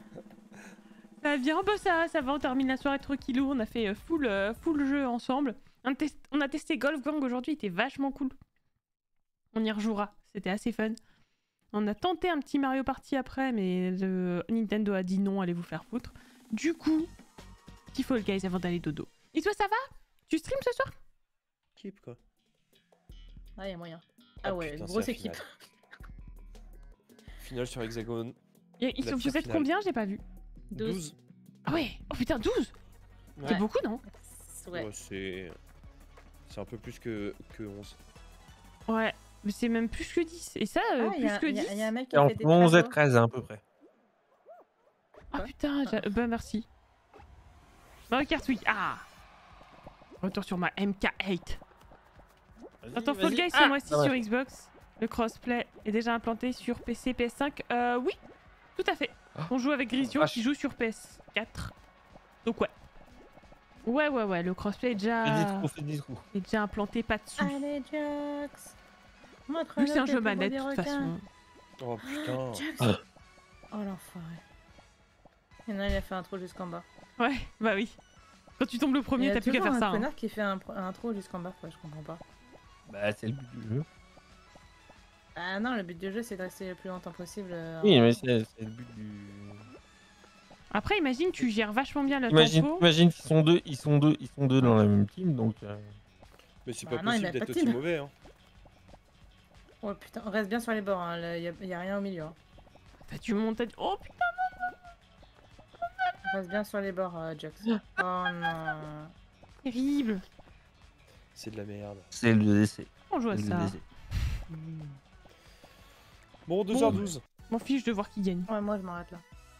Speaker 2: Ça va bien, bah ça, ça va, on termine la soirée tranquillou, on a fait euh, full, euh, full jeu ensemble. On, test... on a testé Golf Gang aujourd'hui, il était vachement cool. On y rejouera, c'était assez fun. On a tenté un petit Mario Party après, mais le Nintendo a dit non, allez vous faire foutre. Du coup, petit Fall Guys avant d'aller dodo. Et toi, ça va? Tu streams ce soir?
Speaker 4: Équipe quoi.
Speaker 3: Ah, il y a moyen.
Speaker 4: Ah,
Speaker 3: Ah ouais,
Speaker 4: putain,
Speaker 3: grosse
Speaker 4: c'est la
Speaker 3: équipe.
Speaker 4: finale. Finale sur Hexagone.
Speaker 2: Et ils
Speaker 4: La
Speaker 2: sont...
Speaker 4: pire
Speaker 2: Vous êtes
Speaker 4: finale.
Speaker 2: combien? J'ai pas vu.
Speaker 3: douze.
Speaker 2: Ah ouais. Oh putain, douze.
Speaker 4: Ouais.
Speaker 2: C'est beaucoup, non?
Speaker 3: Ouais.
Speaker 4: Ouais, c'est. C'est un peu plus que, que onze.
Speaker 2: Ouais. Mais c'est même plus que dix. Et ça, euh,
Speaker 3: Ah, il
Speaker 2: plus
Speaker 3: y, a-
Speaker 2: que
Speaker 3: il y a-
Speaker 2: dix.
Speaker 3: il y a un mec qui
Speaker 5: Et
Speaker 3: a
Speaker 5: en
Speaker 3: fait des
Speaker 5: onze et
Speaker 3: travaux.
Speaker 5: treize à peu près.
Speaker 2: Ah putain, j'ai- bah merci. Mario Kart, oui. Ah. Retour sur ma M K huit. Attends, Fall Guys ce mois-ci
Speaker 5: Ah ouais.
Speaker 2: sur Xbox. Le crossplay est déjà implanté sur P C, P S cinq. Euh, oui, tout à fait. On joue avec Grisio
Speaker 5: vache.
Speaker 2: qui joue sur P S quatre. Donc ouais. Ouais, ouais, ouais, le crossplay est
Speaker 5: Fais des
Speaker 2: déjà,
Speaker 5: trous, fais des trous.
Speaker 2: est déjà implanté, pas de sous.
Speaker 3: Allez, Jax.
Speaker 2: Lui, c'est un jeu manette, de toute façon.
Speaker 4: Oh putain.
Speaker 3: Jax. Oh l'enfoiré. Il y en a, il a fait un trou jusqu'en bas.
Speaker 2: Ouais, bah oui. Quand tu tombes le
Speaker 3: Il y
Speaker 2: premier,
Speaker 3: a
Speaker 2: t'as plus qu'à
Speaker 3: toujours
Speaker 2: faire ça.
Speaker 3: un
Speaker 2: hein.
Speaker 3: connard qui fait un, pro- un trou jusqu'en bas, quoi, je comprends pas.
Speaker 5: Bah, c'est le but du jeu.
Speaker 3: Ah non, le but du jeu c'est de rester le plus longtemps possible. euh,
Speaker 5: Oui,
Speaker 3: en-
Speaker 5: mais c'est c'est le but du.
Speaker 2: Après, imagine, tu gères vachement bien le
Speaker 5: Imagine,
Speaker 2: tempo.
Speaker 5: imagine qu'ils sont deux, ils sont deux, ils sont deux dans la même team, donc. euh,
Speaker 4: Mais c'est
Speaker 3: Bah
Speaker 4: pas
Speaker 3: non, il
Speaker 4: possible
Speaker 3: a pas
Speaker 4: d'être
Speaker 3: de
Speaker 4: aussi
Speaker 3: team.
Speaker 4: mauvais. Hein.
Speaker 3: Oh putain, on reste bien sur les bords, hein. Il y, a- y a rien au milieu. Hein.
Speaker 2: T'as du monde, t'as du... Oh putain.
Speaker 3: On reste bien sur les bords, euh, Jax. Oh non.
Speaker 2: Terrible.
Speaker 4: C'est de la merde.
Speaker 5: C'est le décès.
Speaker 2: On joue à
Speaker 5: C'est le
Speaker 2: ça.
Speaker 5: décès.
Speaker 4: Bon, deux heures douze.
Speaker 2: M'en fiche de voir qui gagne.
Speaker 3: Ouais, moi je m'arrête là.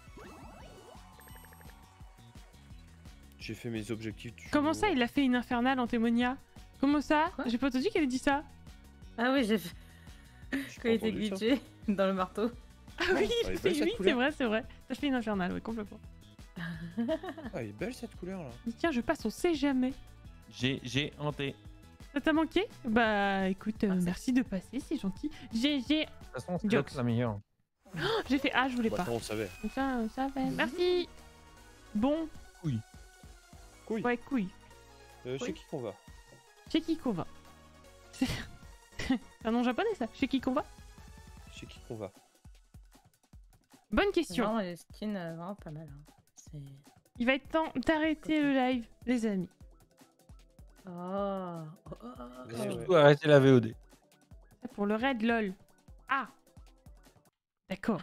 Speaker 4: J'ai fait mes objectifs du
Speaker 2: Comment
Speaker 4: jour.
Speaker 2: ça, il a fait une infernale en témonia? Comment ça?
Speaker 3: Quoi
Speaker 2: J'ai pas entendu qu'elle ait dit ça.
Speaker 3: Ah oui, j'ai fait.
Speaker 4: J'ai
Speaker 3: Quand
Speaker 4: pas
Speaker 3: il était
Speaker 4: entendu ça.
Speaker 3: glitché dans le marteau.
Speaker 2: Ah oui,
Speaker 4: elle est
Speaker 2: c'est
Speaker 4: belle, cette
Speaker 2: oui, c'est
Speaker 4: couleur.
Speaker 2: vrai, c'est vrai. T'as fait une infernale, oui, complètement.
Speaker 4: Ah, elle est belle cette couleur là.
Speaker 2: Il dit, tiens, je passe, on sait jamais.
Speaker 5: J'ai, j'ai hanté.
Speaker 2: Ça t'a manqué? Bah écoute, euh,
Speaker 3: Ah, c'est-
Speaker 2: merci de passer, c'est gentil. J'ai, j'ai,
Speaker 5: De toute façon, c'est
Speaker 2: Jokes.
Speaker 5: la meilleure.
Speaker 2: j'ai fait ah, je voulais
Speaker 4: Bah,
Speaker 2: pas.
Speaker 4: ça, on le savait.
Speaker 2: Ça, ça va. Merci. Bon.
Speaker 5: Couille.
Speaker 4: Couille.
Speaker 2: Ouais, couille.
Speaker 4: Euh,
Speaker 2: Oui.
Speaker 4: Chez qui qu'on va?
Speaker 2: Chez qui qu'on va? C'est c'est un nom japonais ça. Chez qui qu'on va?
Speaker 4: Chez qui qu'on va?
Speaker 2: Bonne question.
Speaker 3: Vraiment, les skins, euh, vraiment pas mal. Hein. C'est.
Speaker 2: Il va être temps d'arrêter le live, les amis.
Speaker 3: Oh. Oh, oh, oh,
Speaker 4: Ouais,
Speaker 3: oh.
Speaker 4: ouais.
Speaker 5: Surtout arrêter la V O D.
Speaker 2: Pour le raid lol. Ah. D'accord.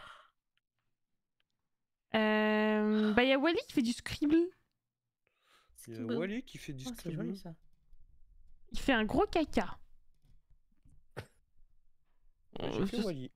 Speaker 2: Euh... Bah il y a Wally qui fait du scribble.
Speaker 4: Il y a
Speaker 3: Scribble.
Speaker 4: Wally qui fait du
Speaker 3: Oh, c'est
Speaker 4: scribble.
Speaker 3: joli ça.
Speaker 2: Il fait un gros caca.
Speaker 4: Ouais,
Speaker 2: Euh,
Speaker 4: J'ai fait
Speaker 2: ce-
Speaker 4: Wally.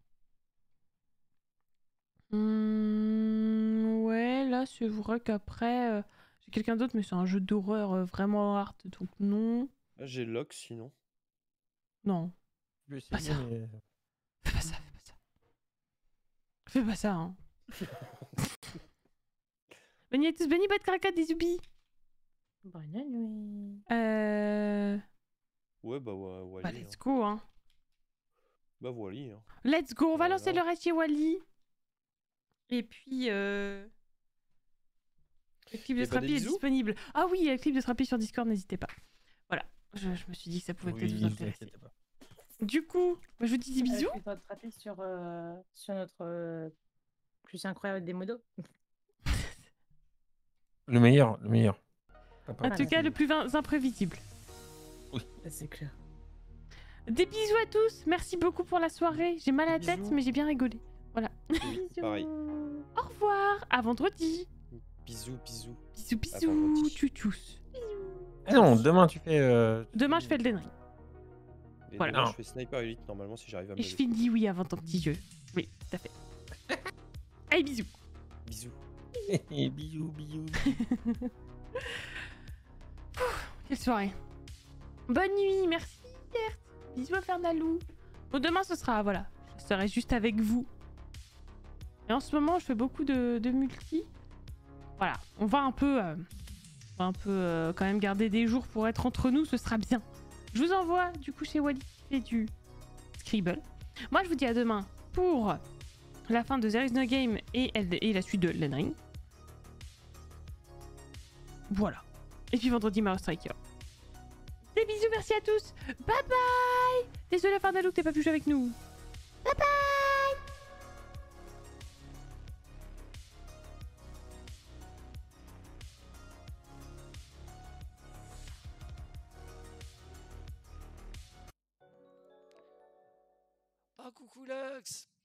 Speaker 2: Hmm, ouais, là c'est vrai qu'après euh, j'ai quelqu'un d'autre, mais c'est un jeu d'horreur euh, vraiment hard, donc non,
Speaker 4: Ah, j'ai Locke sinon.
Speaker 2: non,
Speaker 5: Je vais
Speaker 2: Pas
Speaker 5: essayer,
Speaker 2: ça.
Speaker 5: mais-
Speaker 2: fais pas ça, fais pas ça, fais pas ça, hein. Bonne nuit à tous, bonne nuit, bonne caracat, des zoubis.
Speaker 3: Bonne nuit.
Speaker 2: Euh...
Speaker 4: Ouais, bah ouais, Wally.
Speaker 2: Bah
Speaker 4: hein.
Speaker 2: let's go, hein.
Speaker 4: Bah Wally. Hein.
Speaker 2: Let's go, on va
Speaker 4: Voilà.
Speaker 2: lancer le reste chez Wally. Et puis, euh... le clip de
Speaker 4: Et bah, des
Speaker 2: Strappy est
Speaker 4: bisous.
Speaker 2: disponible. Ah oui, le clip de Strappy sur Discord, n'hésitez pas. Voilà, je, je me suis dit que ça pouvait
Speaker 5: Oui,
Speaker 2: peut-être vous
Speaker 5: ne
Speaker 2: intéresser.
Speaker 5: t'inquiète pas.
Speaker 2: Du coup, bah, je vous dis des bisous.
Speaker 3: Avec votre rapide sur, euh, sur notre euh, plus incroyable des modos.
Speaker 5: Le meilleur, le meilleur. Papa,
Speaker 2: En
Speaker 3: Voilà.
Speaker 2: tout cas, le plus vin- imprévisible.
Speaker 3: C'est clair.
Speaker 2: Des bisous à tous. Merci beaucoup pour la soirée. J'ai mal à la tête,
Speaker 4: Bisous.
Speaker 2: mais j'ai bien rigolé.
Speaker 4: Oui, pareil.
Speaker 2: Au revoir. À vendredi.
Speaker 4: Bisous, bisous.
Speaker 2: Bisous,
Speaker 4: À
Speaker 2: bisous.
Speaker 4: vendredi.
Speaker 2: Tchou-tchous.
Speaker 5: Ah non, demain tu fais. euh, tu
Speaker 2: Demain,
Speaker 5: fais-
Speaker 2: je fais le Elden Ring.
Speaker 4: Et
Speaker 2: Voilà.
Speaker 4: demain,
Speaker 5: Non.
Speaker 4: je fais Sniper Elite normalement si j'arrive à me
Speaker 2: Et je
Speaker 4: lever.
Speaker 2: finis oui avant ton petit jeu. Oui, tout à fait. Allez, bisous.
Speaker 4: Bisous.
Speaker 5: bisous, bisous.
Speaker 2: Quelle soirée. Bonne nuit. Merci, Gert. Bisous à Fernalou. Bon, demain, ce sera, voilà. Je serai juste avec vous. Et en ce moment, je fais beaucoup de, de multi. Voilà. On va un peu... euh, on va un peu euh, quand même garder des jours pour être entre nous. Ce sera bien. Je vous envoie, du coup, chez Wally qui fait du Scribble. Moi, je vous dis à demain pour la fin de There Is No Game et, Eld- et la suite de Elden Ring. Voilà. Et puis vendredi, Mario Striker. Des bisous, merci à tous. Bye bye. Désolé Fardalou que t'aies pas pu jouer avec nous.
Speaker 7: Bye bye.
Speaker 1: Ah, coucou Lux.